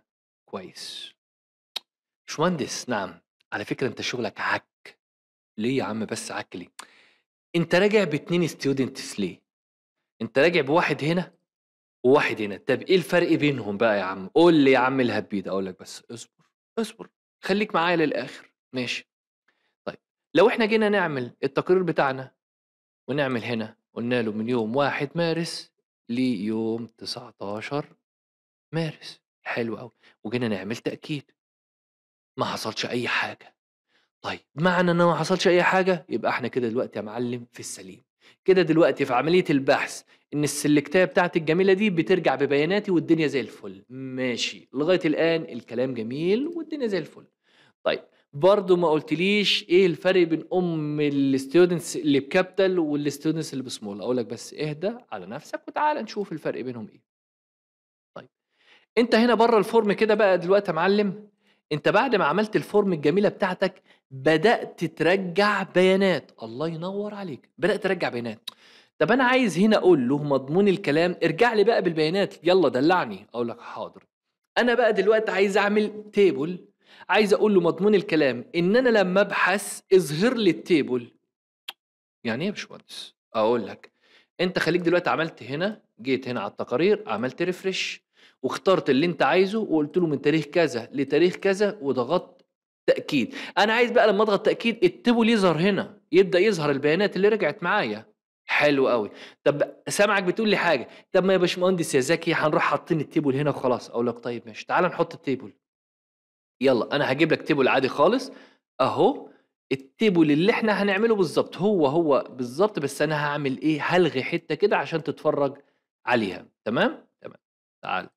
كويس. باشمهندس نعم، على فكرة أنت شغلك عك. ليه يا عم بس عك ليه؟ أنت راجع ب2 students ليه؟ أنت راجع بواحد هنا وواحد هنا، طب إيه الفرق بينهم بقى يا عم؟ قُل لي يا عم الهبّيد، أقول لك بس اصبر، اصبر، خلّيك معايا للآخر، ماشي. طيب لو إحنا جينا نعمل التقرير بتاعنا ونعمل هنا قُلنا له من يوم واحد مارس ليوم تسعتاشر مارس، حلو أوي، وجينا نعمل تأكيد، ما حصلش أي حاجة. طيب معنى إن ما حصلش أي حاجة، يبقى إحنا كده دلوقتي يا معلم في السليم. كده دلوقتي في عملية البحث إن السلكتاية بتاعتي الجميلة دي بترجع ببياناتي والدنيا زي الفل، ماشي، لغاية الآن الكلام جميل والدنيا زي الفل. طيب برضه ما قُلتليش إيه الفرق بين أم الstudents اللي بcapital والstudents اللي بsmall، أقول لك بس اهدى على نفسك وتعالَ نشوف الفرق بينهم إيه. طيب أنت هنا برّه الform كده بقى دلوقتي يا معلم، أنت بعد ما عملت الform الجميلة بتاعتك، بدأت ترجّع بيانات، الله ينوّر عليك، بدأت ترجّع بيانات. طَب أنا عايز هنا أقول له مضمون الكلام ارجع لي بقى بالبيانات، يالّا دلّعني، أقول لك حاضر. أنا بقى دلوقتي عايز أعمل table، عايز أقول له مضمون الكلام إن أنا لمّا أبحث اظهر لي الtable. يعني إيه يا باشمهندس؟ أقول لك، أنت خلّيك دلوقتي عملت هنا، جيت هنا على التقارير، عملت refresh واخترت اللي أنت عايزه وقُلت له من تاريخ كذا لتاريخ كذا وضغطت تأكيد. أنا عايز بقى لمّا أضغط تأكيد الtable يظهر هنا، يبدأ يظهر البيانات اللي رجعت معايا. حلو أوي. طب سامعك بتقول لي حاجة، طب ما يا باشمهندس يا زكي هنروح حاطين الtable هنا وخلاص، أقول لك طيب ماشي، تعالَ نحط الtable. يالّا أنا هاجيب لك table عادي خالص أهو، الtable اللي إحنا هنعمله بالضبط، هو، هو بالضبط، بس أنا هاعمل إيه، هالغي حتّة كده عشان تتفرّج عليها، تمام؟ تمام. تعالَ،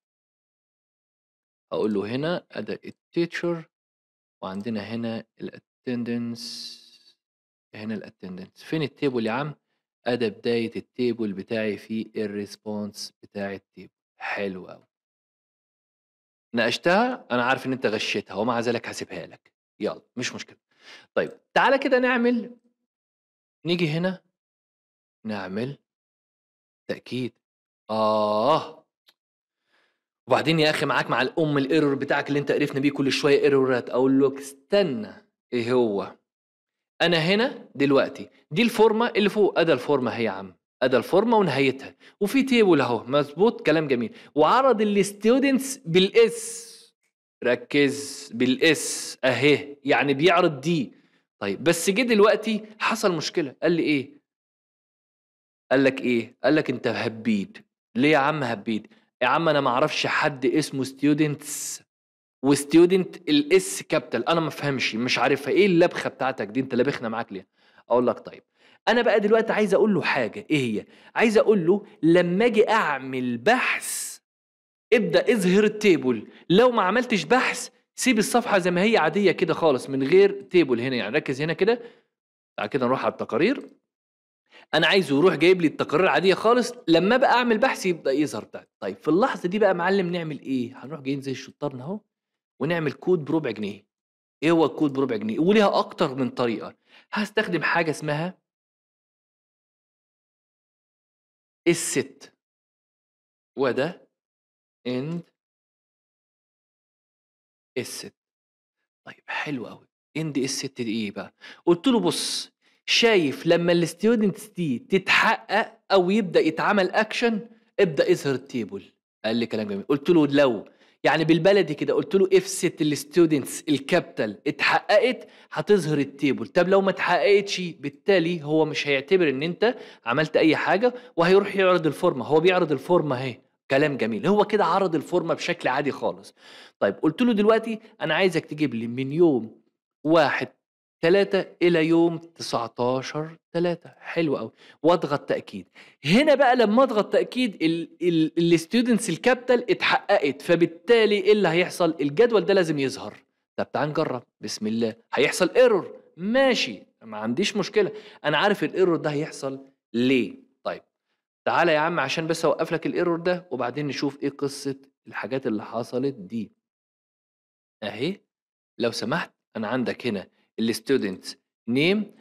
هاقول له هنا أدا الteacher وعندنا هنا الattendance، هنا الattendance، فين الtable يا عم؟ أدا بداية الtable بتاعي في الresponse بتاع الtable، حلو أوي. ناقشتها، أنا عارف إن أنت غشيتها ومع ذلك هاسيبها لك، يالّا مش مشكلة. طيب تعالَ كده نعمل، نيجي هنا نعمل تأكيد. آه، وبعدين يا أخي معاك مع الأم الerror بتاعك اللي أنت قرفنا بيه كل شوية إيرورات، أقول لك استنى، إيه هو؟ أنا هنا دلوقتي دي الفورمة اللي فوق، أدا الفورمة أهي يا عم، أدا الفورمة ونهايتها، وفي table أهو، مضبوط، كلام جميل، وعرض الstudents بالإس، ركّز، بالإس أهي، يعني بيعرض دي. طيب بس جه دلوقتي حصل مشكلة، قال لي إيه؟ قال لك إيه، قال لك أنت هبّيد. ليه يا عم هبّيد؟ يا عم أنا ما أعرفش حد اسمه students وstudent الS capital، أنا ما أفهمش، مش عارفها، إيه اللبخة بتاعتك دي، أنت لابخنا معاك ليه؟ أقول لك طيب، أنا بقى دلوقتي عايز أقول له حاجة، إيه هي؟ عايز أقول له لمّا آجي أعمل بحث ابدأ اظهر الtable، لو ما عملتش بحث سيب الصفحة زي ما هي عادية كده خالص من غير table هنا، يعني ركّز هنا كده، تعالَ كده نروح على التقارير، أنا عايزه يروح جايب لي التقارير العادية خالص، لمّا أبقى أعمل بحث يبدأ يظهر بتاعي. طيب في اللحظة دي بقى يا معلم نعمل إيه، هنروح جايين زي الشطّارنا أهو ونعمل كود بربع جنيه. إيه هو الكود بربع جنيه؟ وليها أكتر من طريقة، هاستخدم حاجة اسمها الset وده end الset. طيب حلو أوي، end الset دي إيه بقى؟ قُلت له بُص، شايف لمّا الstudents دي تتحقق أو يبدأ يتعمل action ابدأ اظهر الtable. قال لي كلام جميل، قُلت له لو، يعني بالبلدي كده قُلت له if set الstudents الcapital اتحققت هتظهر الtable، طب لو ما اتحققتش بالتالي هو مش هيعتبر إن أنت عملت أي حاجة وهيروح يعرض الفورمة، هو بيعرض الفورمة أهي، كلام جميل، هو كده عرض الفورمة بشكل عادي خالص. طيب قُلت له دلوقتي أنا عايزك تجيب لي من يوم واحد تلاتة إلى يوم تسعتاشر تلاتة، حلو أوي، واضغط تأكيد. هنا بقى لمّا أضغط تأكيد ال ال الstudents الcapital اتحققت، فبالتالي إيه اللي هيحصل؟ الجدول ده لازم يظهر. طب تعالَ نجرّب، بسم الله، هيحصل error ماشي، ما عنديش مشكلة، أنا عارف الerror ده هيحصل ليه. طيب تعالَ يا عم عشان بس أوقّف لك الerror ده وبعدين نشوف إيه قصة الحاجات اللي حصلت دي. أهي، لو سمحت أنا عندك هنا الstudents name،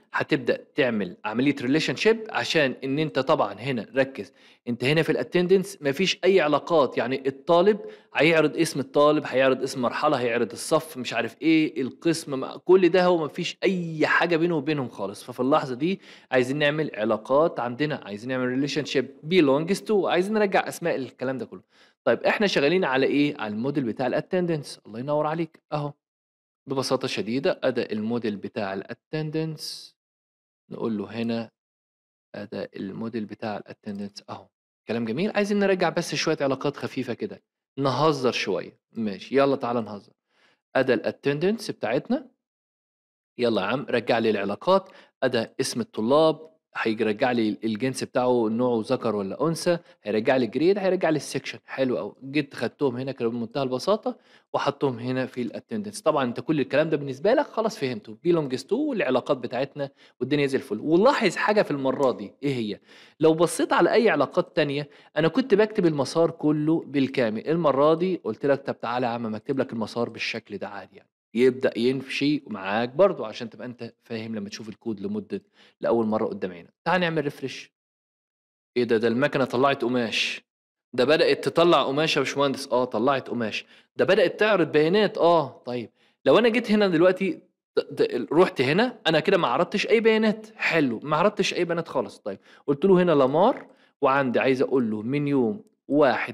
هتبدأ تعمل عملية relationship عشان إن أنت طبعًا هنا ركّز، أنت هنا في الattendance ما فيش أي علاقات، يعني الطالب هيعرض اسم الطالب، هيعرض اسم مرحلة، هيعرض الصف، مش عارف إيه، القسم، م كل ده هو ما فيش أي حاجة بينه وبينهم خالص، ففي اللحظة دي عايزين نعمل علاقات عندنا، عايزين نعمل relationship belongs to، عايزين نرجّع أسماء الكلام ده كلّه. طيب إحنا شغالين على إيه، على الmodel بتاع الattendance، الله ينوّر عليك، أهو ببساطة شديدة أدا الmodel بتاع الattendance، نقول له هنا أدا الmodel بتاع الattendance أهو، كلام جميل، عايزين نرجّع بس شوية علاقات خفيفة كده، نهزّر شوية، ماشي، يالّا تعالَ نهزّر، أدا الattendance بتاعتنا، يالّا يا عم رجّع لي العلاقات، أدا اسم الطلاب، هيرجّع لي الجنس بتاعه نوعه ذكر والّا أنثى، هيرجّع لي الgrade، هيرجّع لي الsection، حلو أوي، جيت خدتهم هنا كده بمنتهى البساطة وحطّيتهم هنا في الattendance، طبعًا أنت كل الكلام ده بالنسبة لك خلاص فهمته belongs to والعلاقات بتاعتنا والدنيا زي الفل، ولاحظ حاجة في المرّة دي، إيه هي؟ لو بصّيت على أي علاقات تانية، أنا كنت باكتب المسار كلّه بالكامل، المرّة دي قُلت لك طَب تعالَ يا عم أمّا أكتب لك المسار بالشكل ده عادي يعني. يبدأ يمشي معاك برضه عشان تبقى أنت فاهم لمّا تشوف الكود لمدة لأول مرّة قدّام عينك. تعالَ نعمل refresh. إيه ده، ده الماكنة طلّعت قماش، ده بدأت تطلّع قماش يا باشمهندس، آه طلّعت قماش، ده بدأت تعرض بيانات، آه طيب لو أنا جيت هنا دلوقتي ت ت رُحت هنا، أنا كده ما عرضتش أي بيانات، حلو، ما عرضتش أي بيانات خالص، طيب قُلت له هنا لامار وعندي عايز أقول له من يوم واحد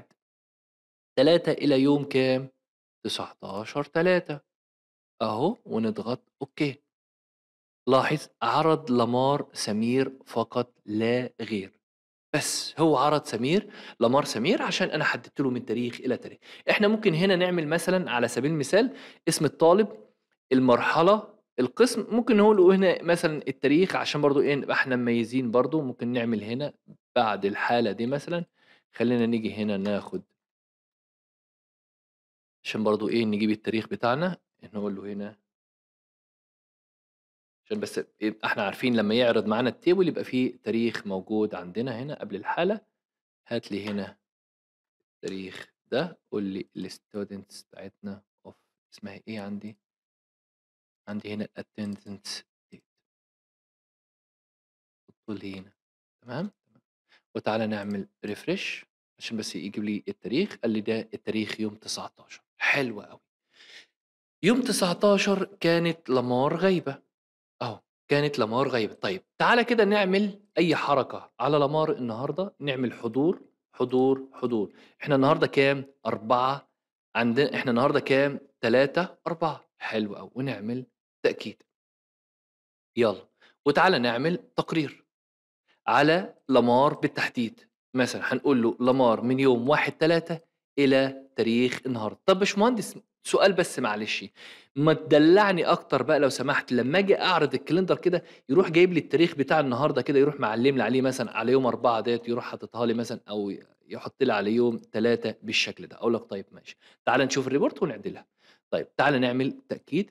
تلاتة إلى يوم كام؟ تسعتاشر تلاتة أهو ونضغط أوكي. لاحظ عرض لامار سمير فقط لا غير، بس هو عرض سمير لامار سمير عشان أنا حددت له من تاريخ إلى تاريخ. إحنا ممكن هنا نعمل مثلًا على سبيل المثال اسم الطالب، المرحلة، القسم، ممكن نقول هنا مثلًا التاريخ عشان برضه إيه نبقى إحنا مميزين برضه، ممكن نعمل هنا بعد الحالة دي مثلًا، خلّينا نيجي هنا ناخد عشان برضه إيه نجيب التاريخ بتاعنا، نقول له هنا عشان بس يبقى إحنا عارفين لمّا يعرض معانا الtable يبقى في تاريخ موجود عندنا هنا قبل الحالة، هات لي هنا التاريخ ده، قُل لي الstudents بتاعتنا of اسمها إيه عندي، عندي هنا الattendance date، حُطّه لي هنا، تمام، وتعالَ نعمل refresh عشان بس يجيب لي التاريخ، قال لي ده التاريخ يوم تسعتاشر، حلو أوي، يوم تسعتاشر كانت لامار غايبة. أهو، كانت لامار غايبة. طيب تعالَ كده نعمل أي حركة على لامار النهارده، نعمل حضور، حضور، حضور. إحنا النهارده كام؟ أربعة، عند إحنا النهارده كام؟ تلاتة، أربعة، حلو أوي، ونعمل تأكيد. يالّا، وتعالَ نعمل تقرير على لامار بالتحديد، مثلًا هنقول له لامار من يوم واحد تلاتة إلى تاريخ النهارده. طب باشمهندس سؤال بس معلش، ما تدلّعني أكتر بقى لو سمحت، لمّا آجي أعرض الكالندر كده يروح جايب لي التاريخ بتاع النهارده كده، يروح معلّم لي عليه مثلًا على يوم أربعة ديّة، يروح حاططها لي مثلًا أو ي يحط لي على يوم تلاتة بالشكل ده، أقول لك طيب ماشي، تعالَ نشوف الreport ونعدلها. طيب تعالَ نعمل تأكيد.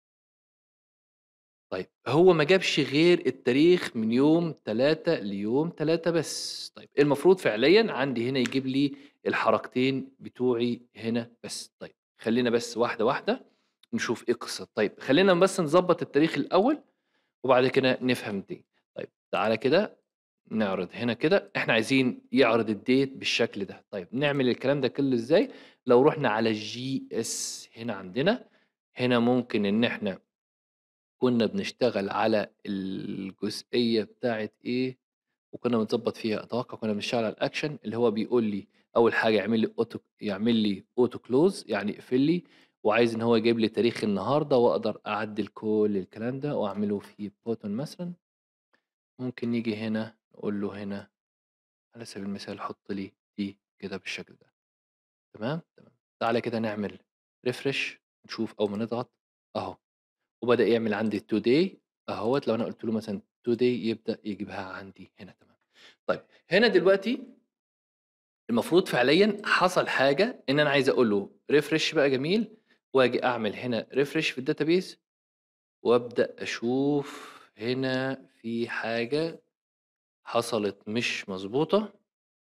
طيب هو ما جابش غير التاريخ من يوم تلاتة ليوم تلاتة بس، طيب المفروض فعليًا عندي هنا يجيب لي الحركتين بتوعي هنا بس، طيب خلّينا بس واحدة، واحدة نشوف إيه القصة، طيب خلّينا بس نضبّط التاريخ الأول وبعد كده نفهم دي، طيب تعالَ كده نعرض هنا كده، إحنا عايزين يعرض الdate بالشكل ده، طيب نعمل الكلام ده كلّه إزاي؟ لو رُحنا على الGS هنا عندنا، هنا ممكن إن إحنا كنا بنشتغل على الجزئية بتاعة إيه، وكنا بنضبّط فيها أتوقع كنا بنشتغل على الaction اللي هو بيقول لي أول حاجة يعمل لي auto يعمل لي auto close يعني يقفل لي، وعايز إن هو يجيب لي تاريخ النهارده وأقدر أعدّل كل الكلام ده وأعمله في button مثلًا، ممكن نيجي هنا نقول له هنا على سبيل المثال حُط لي دي كده بالشكل ده، تمام، تمام. تعالَ كده نعمل refresh نشوف أول ما نضغط أهو. وبدأ يعمل عندي today أهوّة، لو أنا قُلت له مثلًا today يبدأ يجيبها عندي هنا تمام. طيب هنا دلوقتي المفروض فعليًا حصل حاجة إن أنا عايز أقول له refresh بقى جميل، وآجي أعمل هنا refresh في الdatabase وأبدأ أشوف هنا في حاجة حصلت مش مضبوطة.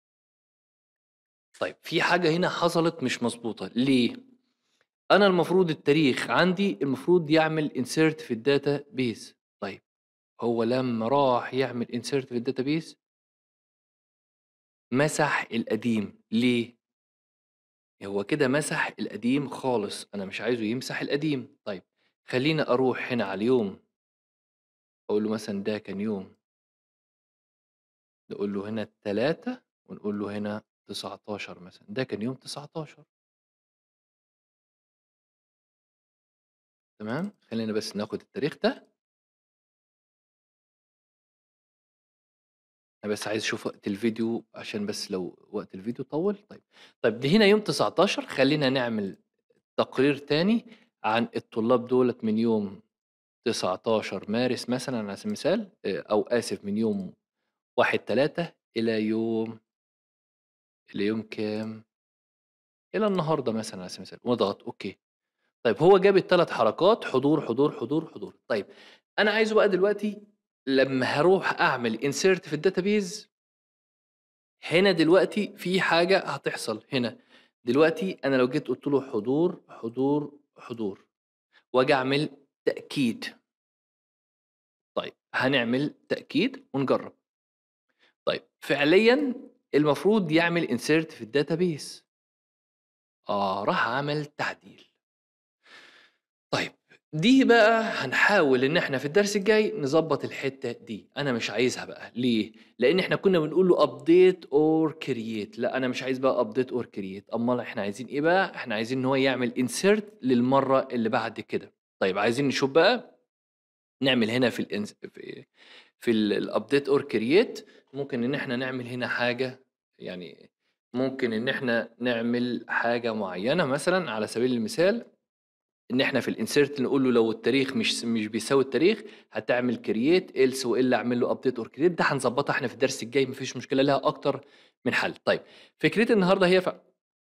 طيب في حاجة هنا حصلت مش مضبوطة، ليه؟ أنا المفروض التاريخ عندي المفروض يعمل insert في الdatabase طيب هو لمّا راح يعمل insert في الdatabase مسح القديم، ليه؟ هو كده مسح القديم خالص، أنا مش عايزه يمسح القديم. طيب خلّيني أروح هنا على اليوم، أقول له مثلًا ده كان يوم، نقول له هنا التلاتة ونقول له هنا تسعتاشر مثلًا، ده كان يوم تسعتاشر. تمام، خلّينا بس ناخد التاريخ ده، أنا بس عايز أشوف وقت الفيديو عشان بس لو وقت الفيديو طوّل. طيب، طيب دي هنا يوم تسعتاشر، خلّينا نعمل تقرير تاني عن الطلاب دُولة من يوم تسعتاشر مارس مثلًا على سبيل المثال، آآ أو آسف من يوم واحد تلاتة إلى يوم إلى يوم كام؟ إلى النهارده مثلًا على سبيل المثال، واضغط أوكي. طيب هو جاب التلات حركات حضور، حضور، حضور، حضور. طيب أنا عايزه بقى دلوقتي لمّا هاروح أعمل insert في الdatabase، هنا دلوقتي في حاجة هتحصل هنا. دلوقتي أنا لو جيت قُلت له حضور، حضور، حضور وآجي أعمل تأكيد. طيب هنعمل تأكيد ونجرّب. طيب فعليًا المفروض يعمل insert في الdatabase، آه، راح عمل تعديل. طيب دي بقى هنحاول إن إحنا في الدرس الجاي نضبّط الحتّة دي، أنا مش عايزها بقى، ليه؟ لإن إحنا كنا بنقول له update or create، لأ أنا مش عايز بقى update or create، أمّال إحنا عايزين إيه بقى؟ إحنا عايزين إن هو يعمل insert للمرّة اللي بعد كده. طيب عايزين نشوف بقى نعمل هنا في الإنس في في ال الupdate or create، ممكن إن إحنا نعمل هنا حاجة، يعني ممكن إن إحنا نعمل حاجة معيّنة مثلًا على سبيل المثال، إن إحنا في الinsert نقول له لو التاريخ مش س مش بيساوي التاريخ هتعمل create else وإلا اعمل له update or create. ده هنضبّطها إحنا في الدرس الجاي ما فيش مشكلة، ليها أكتر من حل. طيب فكرتي النهارده هي ف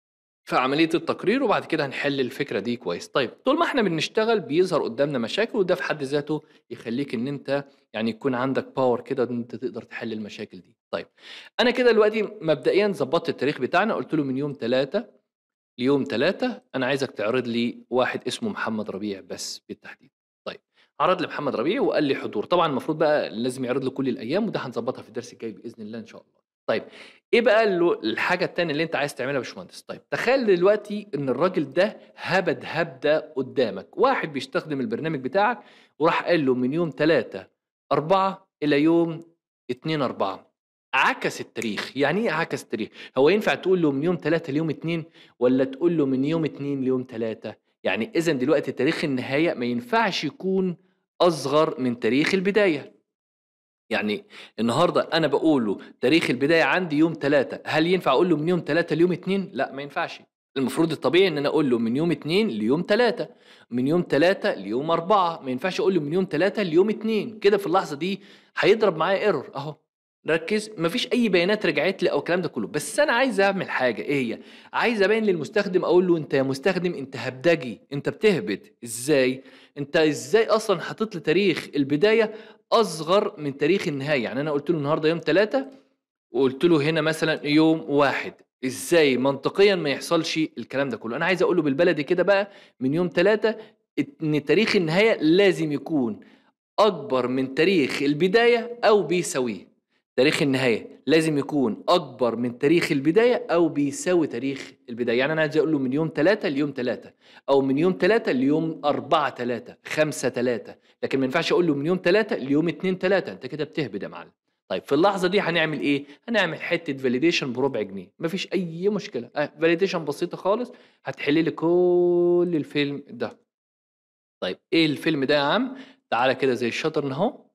في عملية التقرير وبعد كده هنحل الفكرة دي كويس. طيب طول ما إحنا بنشتغل بيظهر قدّامنا مشاكل، وده في حد ذاته يخلّيك إن أنت يعني يكون عندك power كده إن أنت تقدر تحل المشاكل دي. طيب أنا كده دلوقتي مبدئيًا ضبّطت التاريخ بتاعنا، قُلت له من يوم تلاتة ليوم تلاتة أنا عايزك تعرض لي واحد اسمه محمد ربيع بس بالتحديد. طيب عرض لي محمد ربيع وقال لي حضور، طبعًا المفروض بقى لازم يعرض لي كل الأيام وده هنضبّطها في الدرس الجاي بإذن الله إن شاء الله. طيب إيه بقى ال الحاجة التانية اللي أنت عايز تعملها يا باشمهندس؟ طيب تخيل دلوقتي إن الراجل ده هبد هبدة قدّامك، واحد بيستخدم البرنامج بتاعك وراح قال له من يوم تلاتة أربعة إلى يوم اتنين أربعة، عكس التاريخ. يعني إيه عكس التاريخ؟ هو ينفع تقول له من يوم تلاتة ليوم اتنين والّا تقول له من يوم اتنين ليوم تلاتة؟ يعني إذًا دلوقتي تاريخ النهاية ما ينفعش يكون أصغر من تاريخ البداية. يعني النهارده أنا باقول له تاريخ البداية عندي يوم تلاتة، هل ينفع أقول له من يوم تلاتة ليوم اتنين؟ لأ ما ينفعش. المفروض الطبيعي إن أنا أقول له من يوم اتنين ليوم تلاتة، من يوم تلاتة ليوم أربعة، ما ينفعش أقول له من يوم تلاتة ليوم اتنين، كده في اللحظة دي هيضرب معايا error أهو. ركّز، ما فيش أي بيانات رجعت لي أو الكلام ده كله، بس أنا عايز أعمل حاجة إيه هي؟ عايز أبيّن للمستخدم أقول له أنت يا مستخدم أنت هبدجي، أنت بتهبد، إزاي؟ أنت إزاي أصلًا حاطط لي تاريخ البداية أصغر من تاريخ النهاية؟ يعني أنا قُلت له النهارده يوم تلاتة وقُلت له هنا مثلًا يوم واحد، إزاي منطقيًا ما يحصلش الكلام ده كله؟ أنا عايز أقول له بالبلدي كده بقى من يوم تلاتة ات إن تاريخ النهاية لازم يكون أكبر من تاريخ البداية أو بيساويه. تاريخ النهاية لازم يكون أكبر من تاريخ البداية أو بيساوي تاريخ البداية. يعني أنا عايز أقول له من يوم تلاتة ليوم تلاتة أو من يوم تلاتة ليوم أربعة تلاتة، خمسة تلاتة، لكن ما ينفعش أقول له من يوم تلاتة ليوم اتنين تلاتة، أنت كده بتهبد يا معلم. طيب في اللحظة دي هنعمل إيه؟ هنعمل حتة validation بربع جنيه، ما فيش أي مشكلة، آه validation بسيطة خالص هتحل لي كل الفيلم ده. طيب إيه الفيلم ده يا عم؟ تعالَ كده زي الشاطر أهو،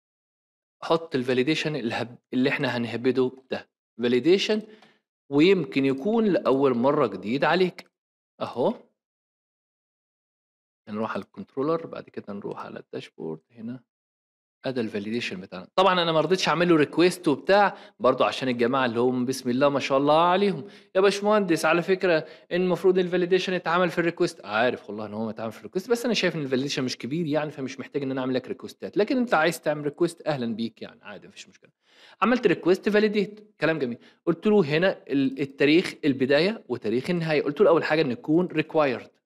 حُط الvalidation الهب اللي إحنا هنهبده ده، validation ويمكن يكون لأول مرّة جديد عليك، أهو. هنروح على الcontroller بعد كده نروح على الdashboard هنا. أدا الvalidation بتاعنا. طبعًا أنا ما رضيتش أعمل له request وبتاع، برضه عشان الجماعة اللي هم بسم الله ما شاء الله عليهم، يا باشمهندس على فكرة المفروض الvalidation يتعمل في الrequest، عارف والله إن هو يتعمل في الrequest، بس أنا شايف إن الvalidation مش كبير يعني، فمش محتاج إن أنا أعمل لك ريكوستات، لكن أنت عايز تعمل request أهلًا بيك يعني عادي ما فيش مشكلة. عملت request validate كلام جميل، قُلت له هنا ال التاريخ البداية وتاريخ النهاية، قُلت له أول حاجة إنه يكون required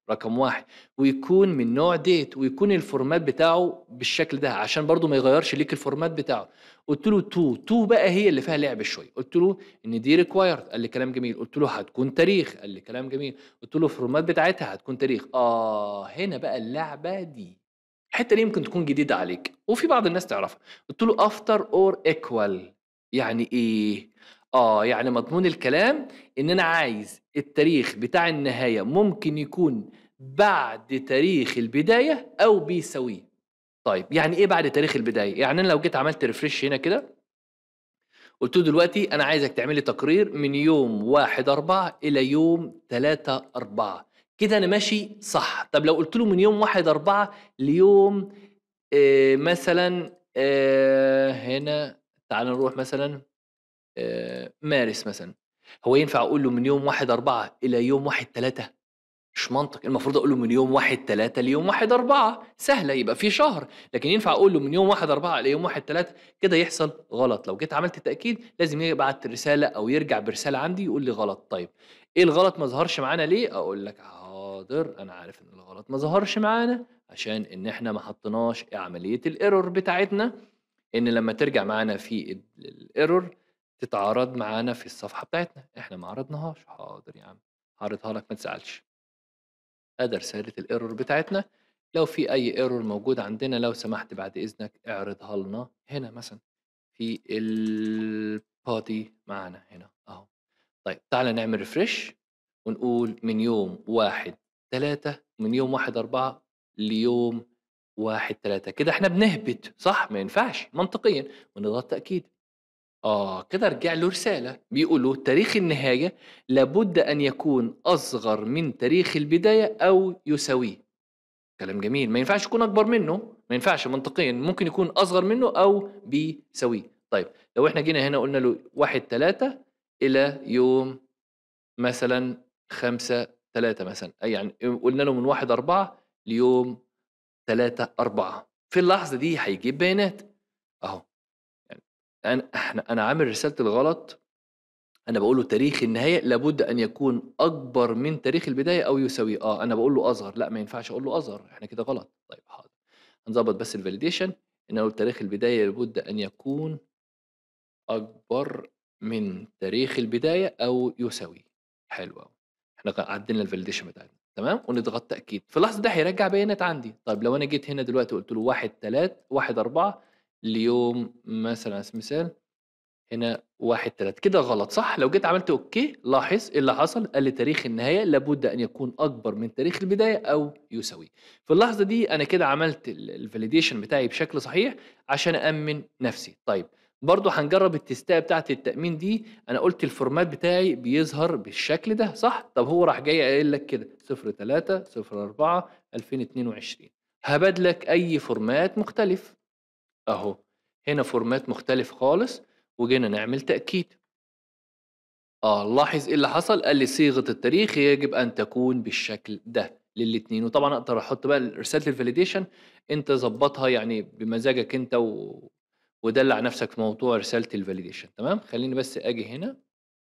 رقم واحد، ويكون من نوع date ويكون الفورمات بتاعه بالشكل ده، عشان برضه ما يغيّرش ليك الفورمات بتاعه. قُلت له to to بقى هي اللي فيها لعب شوية، قُلت له إن دي required قال لي كلام جميل، قُلت له هتكون تاريخ، قال لي كلام جميل، قُلت له الفورمات بتاعتها هتكون تاريخ، آه هنا بقى اللعبة دي، الحتّة دي يمكن تكون جديدة عليك وفي بعض الناس تعرفها، قُلت له after or equal يعني إيه؟ آه، يعني مضمون الكلام إن أنا عايز التاريخ بتاع النهاية ممكن يكون بعد تاريخ البداية أو بيساويه. طيب يعني إيه بعد تاريخ البداية؟ يعني أنا لو جيت عملت refresh هنا كده، قُلت له دلوقتي أنا عايزك تعمل لي تقرير من يوم واحد أربعة إلى يوم تلاتة أربعة كده أنا ماشي صح. طب لو قُلت له من يوم واحد أربعة ليوم آآ مثلًا آآ هنا تعالَ نروح مثلًا آآ مارس مثلًا، هو ينفع أقول له من يوم واحد أربعة إلى يوم واحد تلاتة؟ مش منطق، المفروض أقول له من يوم واحد تلاتة ليوم واحد أربعة سهلة يبقى في شهر، لكن ينفع أقول له من يوم واحد أربعة ليوم واحد تلاتة كده يحصل غلط، لو جيت عملت تأكيد لازم يبعت رسالة أو يرجع برسالة عندي يقول لي غلط. طيب إيه الغلط ما ظهرش معانا ليه؟ أقول لك حاضر أنا عارف إن الغلط ما ظهرش معانا عشان إن إحنا ما حطيناش عملية الerror بتاعتنا، إن لمّا ترجع معانا في ال الerror تتعرض معانا في الصفحة بتاعتنا، إحنا ما عرضناهاش، حاضر يا عم هاعرضها لك ما تزعلش. أدي رسالة الerror بتاعتنا، لو في أي error موجود عندنا لو سمحت بعد إذنك اعرضها لنا هنا مثلًا في الbody معانا هنا أهو. طيب تعالَ نعمل refresh ونقول من يوم واحد تلاتة من يوم واحد أربعة ليوم واحد تلاتة كده إحنا بنهبط صح؟ ما ينفعش منطقيًا ونضغط تأكيد. آه، كده رجع له رسالة بيقول له تاريخ النهاية لابد أن يكون أصغر من تاريخ البداية أو يساويه. كلام جميل، ما ينفعش يكون أكبر منه، ما ينفعش منطقيًا، ممكن يكون أصغر منه أو بيساويه. طيب لو إحنا جينا هنا قُلنا له واحد تلاتة إلى يوم مثلًا خمسة تلاتة مثلًا، أي يعني قُلنا له من واحد أربعة ليوم تلاتة أربعة في اللحظة دي هيجيب بيانات أهو. يعني أنا إحنا أنا عامل رسالة الغلط، أنا باقول له تاريخ النهاية لابد أن يكون أكبر من تاريخ البداية أو يساويه، آه، أنا باقول له أصغر، لأ ما ينفعش أقول له أصغر، إحنا كده غلط. طيب حاضر، هنضبط بس الvalidation إن أقول تاريخ البداية لابد أن يكون أكبر من تاريخ البداية أو يساويه، حلو أوي، إحنا غ عدّلنا الvalidation بتاعتنا تمام، ونضغط تأكيد، في اللحظة دي هيرجّع بيانات عندي. طيب لو أنا جيت هنا دلوقتي قُلت له واحد تلات واحد أربعة ليوم مثلًا على سبيل المثال هنا واحد تلاتة كده غلط صح؟ لو جيت عملت أوكي لاحظ إيه اللي حصل؟ قال لي تاريخ النهاية لابد أن يكون أكبر من تاريخ البداية أو يساويه. في اللحظة دي أنا كده عملت ال الvalidation بتاعي بشكل صحيح عشان أأمِّن نفسي. طيب برضه هنجرّب التستاية بتاعة التأمين دي، أنا قُلت الفورمات بتاعي بيظهر بالشكل ده صح؟ طب هو راح جاي قايل لك كده صفر تلاتة صفر أربعة ألفين واتنين وعشرين هاباد لك أي فورمات مختلف. أهو، هنا فورمات مختلف خالص، وجينا نعمل تأكيد. آه، لاحظ إيه اللي حصل، قال لي صيغة التاريخ يجب أن تكون بالشكل ده للاتنين، وطبعًا أقدر أحط بقى ال رسالة الvalidation أنت ضبّطها يعني بمزاجك أنت و ودلّع نفسك في موضوع رسالة الvalidation تمام، خلّيني بس آجي هنا،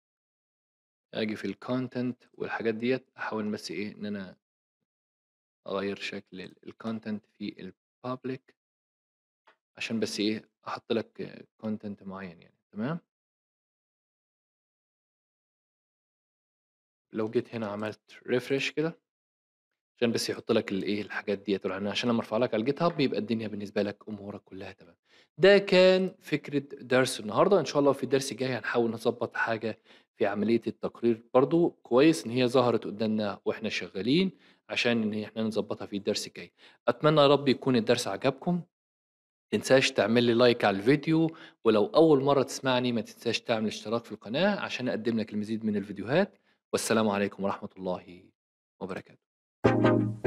آجي في الcontent والحاجات ديّة، أحاول بس إيه، إن أنا أغيّر شكل ال الcontent في الpublic عشان بس إيه، أحط لك content معيّن يعني، تمام؟ لو جيت هنا عملت refresh كده عشان بس يحط لك الإيه، الحاجات ديّة والعناوين عشان لمّا أرفعها لك على الGitHub يبقى الدنيا بالنسبة لك أمورك كلّها تمام. ده كان فكرة درس النهارده، إن شاء الله في الدرس الجاي هنحاول نضبّط حاجة في عملية التقرير برضه، كويس إن هي ظهرت قدّامنا وإحنا شغالين عشان إن إحنا نضبّطها في الدرس الجاي. أتمنى يا رب يكون الدرس عجبكم، ما تنساش تعمل لي لايك على الفيديو، ولو أول مرّة تسمعني ما تنساش تعمل اشتراك في القناة عشان أقدّم لك المزيد من الفيديوهات، والسلام عليكم ورحمة الله وبركاته.